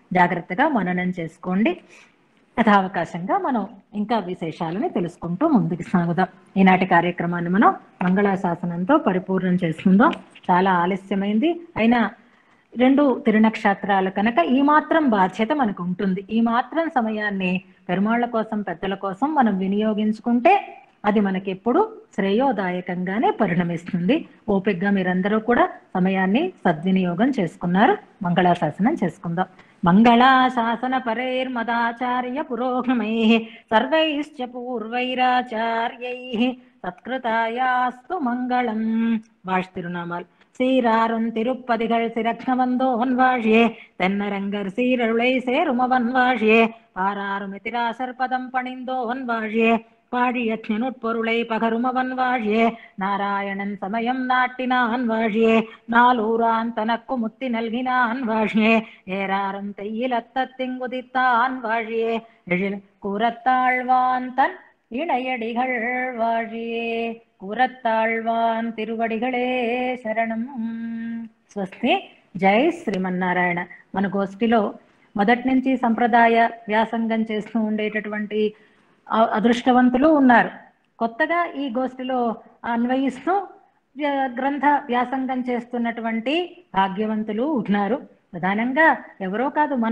జాగ్రత్తగా మననం చేసుకోండి. యథావకాశంగా మనం ఇంకా విశేషాలని తెలుసుకుంటూ ముందుకు సాగుదాం. ఈనాటి కార్యక్రమాన్ని మనం మంగళాశాసనంతో పరిపూర్ణం చేసుకుందాం. చాలా ఆలస్యమైంది, అయినా రెండు తిరునక్షత్రాలు కనుక ఈ మాత్రం బాధ్యత మనకు ఉంటుంది. ఈ మాత్రం సమయాన్ని పెరుమాళ్ల కోసం, పెద్దల కోసం మనం వినియోగించుకుంటే అది మనకి ఎప్పుడు శ్రేయోదాయకంగానే పరిణమిస్తుంది. ఓపికగా మీరందరూ కూడా సమయాన్ని సద్వినియోగం చేసుకున్నారు. మంగళాశాసనం చేసుకుందాం. మంగళాశాసన పరైర్మదాచార్య పురోగమై సర్వైశ్చ పూర్వైరాచార్యై సత్కృతాయాస్తు మంగళం. వాష్ తిరునామాలు. சீராரும் திருப்பதிகள் சிரக்னவந்தோன் வாழியே தென்னரங்கர் சீரருளை சேருமவன் வாழியே பாராரும் எதிராசற்பதம் பணிந்தோன் வாழியே பாழியற்ற நுட்பொருளை பகருமவன் வாழியே நாராயணன் சமயம் நாட்டினான் வாழியே நாளூரான் தனக்கு முத்தி நல்கினான் வாழியே ஏராரும் தெய்யிலத்தத்திங்குதித்தான் வாழியே எழில் கூறத்தாழ்வான் தன் இணையடிகள் வாழியே. కూరత్తాళ్వాన్ తిరువడిగళే శరణం. స్వస్తి. జై శ్రీమన్నారాయణ. మన గోష్ఠిలో మొదటి నుంచి సంప్రదాయ వ్యాసంగం చేస్తూ ఉండేటటువంటి అదృష్టవంతులు ఉన్నారు. కొత్తగా ఈ గోష్ఠిలో అన్వయిస్తూ గ్రంథ వ్యాసంగం చేస్తున్నటువంటి భాగ్యవంతులు ఉన్నారు. ప్రధానంగా ఎవరో కాదు, మన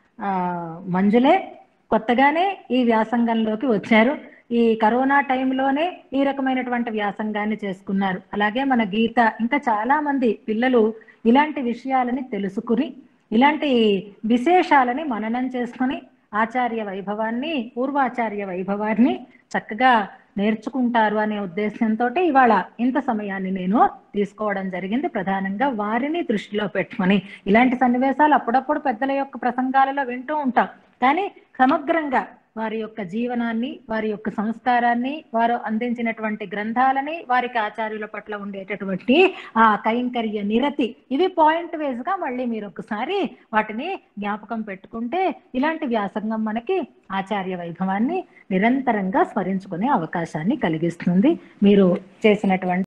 మంజులే కొత్తగానే ఈ వ్యాసంగంలోకి వచ్చారు. ఈ కరోనా టైంలోనే ఈ రకమైనటువంటి వ్యాసంగాన్ని చేసుకున్నారు. అలాగే మన గీత, ఇంకా చాలా మంది పిల్లలు ఇలాంటి విషయాలని తెలుసుకుని, ఇలాంటి విశేషాలని మననం చేసుకుని ఆచార్య వైభవాన్ని, పూర్వాచార్య వైభవాన్ని చక్కగా నేర్చుకుంటారు అనే ఉద్దేశంతో ఇవాళ ఇంత సమయాన్ని నేను తీసుకోవడం జరిగింది. ప్రధానంగా వారిని దృష్టిలో పెట్టుకొని ఇలాంటి సన్నివేశాలు అప్పుడప్పుడు పెద్దల యొక్క ప్రసంగాలలో వింటూ ఉంటాం. కానీ సమగ్రంగా వారి యొక్క జీవనాన్ని, వారి యొక్క సంస్కారాన్ని, వారు అందించినటువంటి గ్రంథాలని, వారికి ఆచార్యుల పట్ల ఉండేటటువంటి ఆ కైంకర్య నిరతి, ఇవి పాయింట్ వైజ్ గా మళ్ళీ మీరు ఒకసారి వాటిని జ్ఞాపకం పెట్టుకుంటే ఇలాంటి వ్యాసంగం మనకి ఆచార్య వైభవాన్ని నిరంతరంగా స్మరించుకునే అవకాశాన్ని కలిగిస్తుంది. మీరు చేసినటువంటి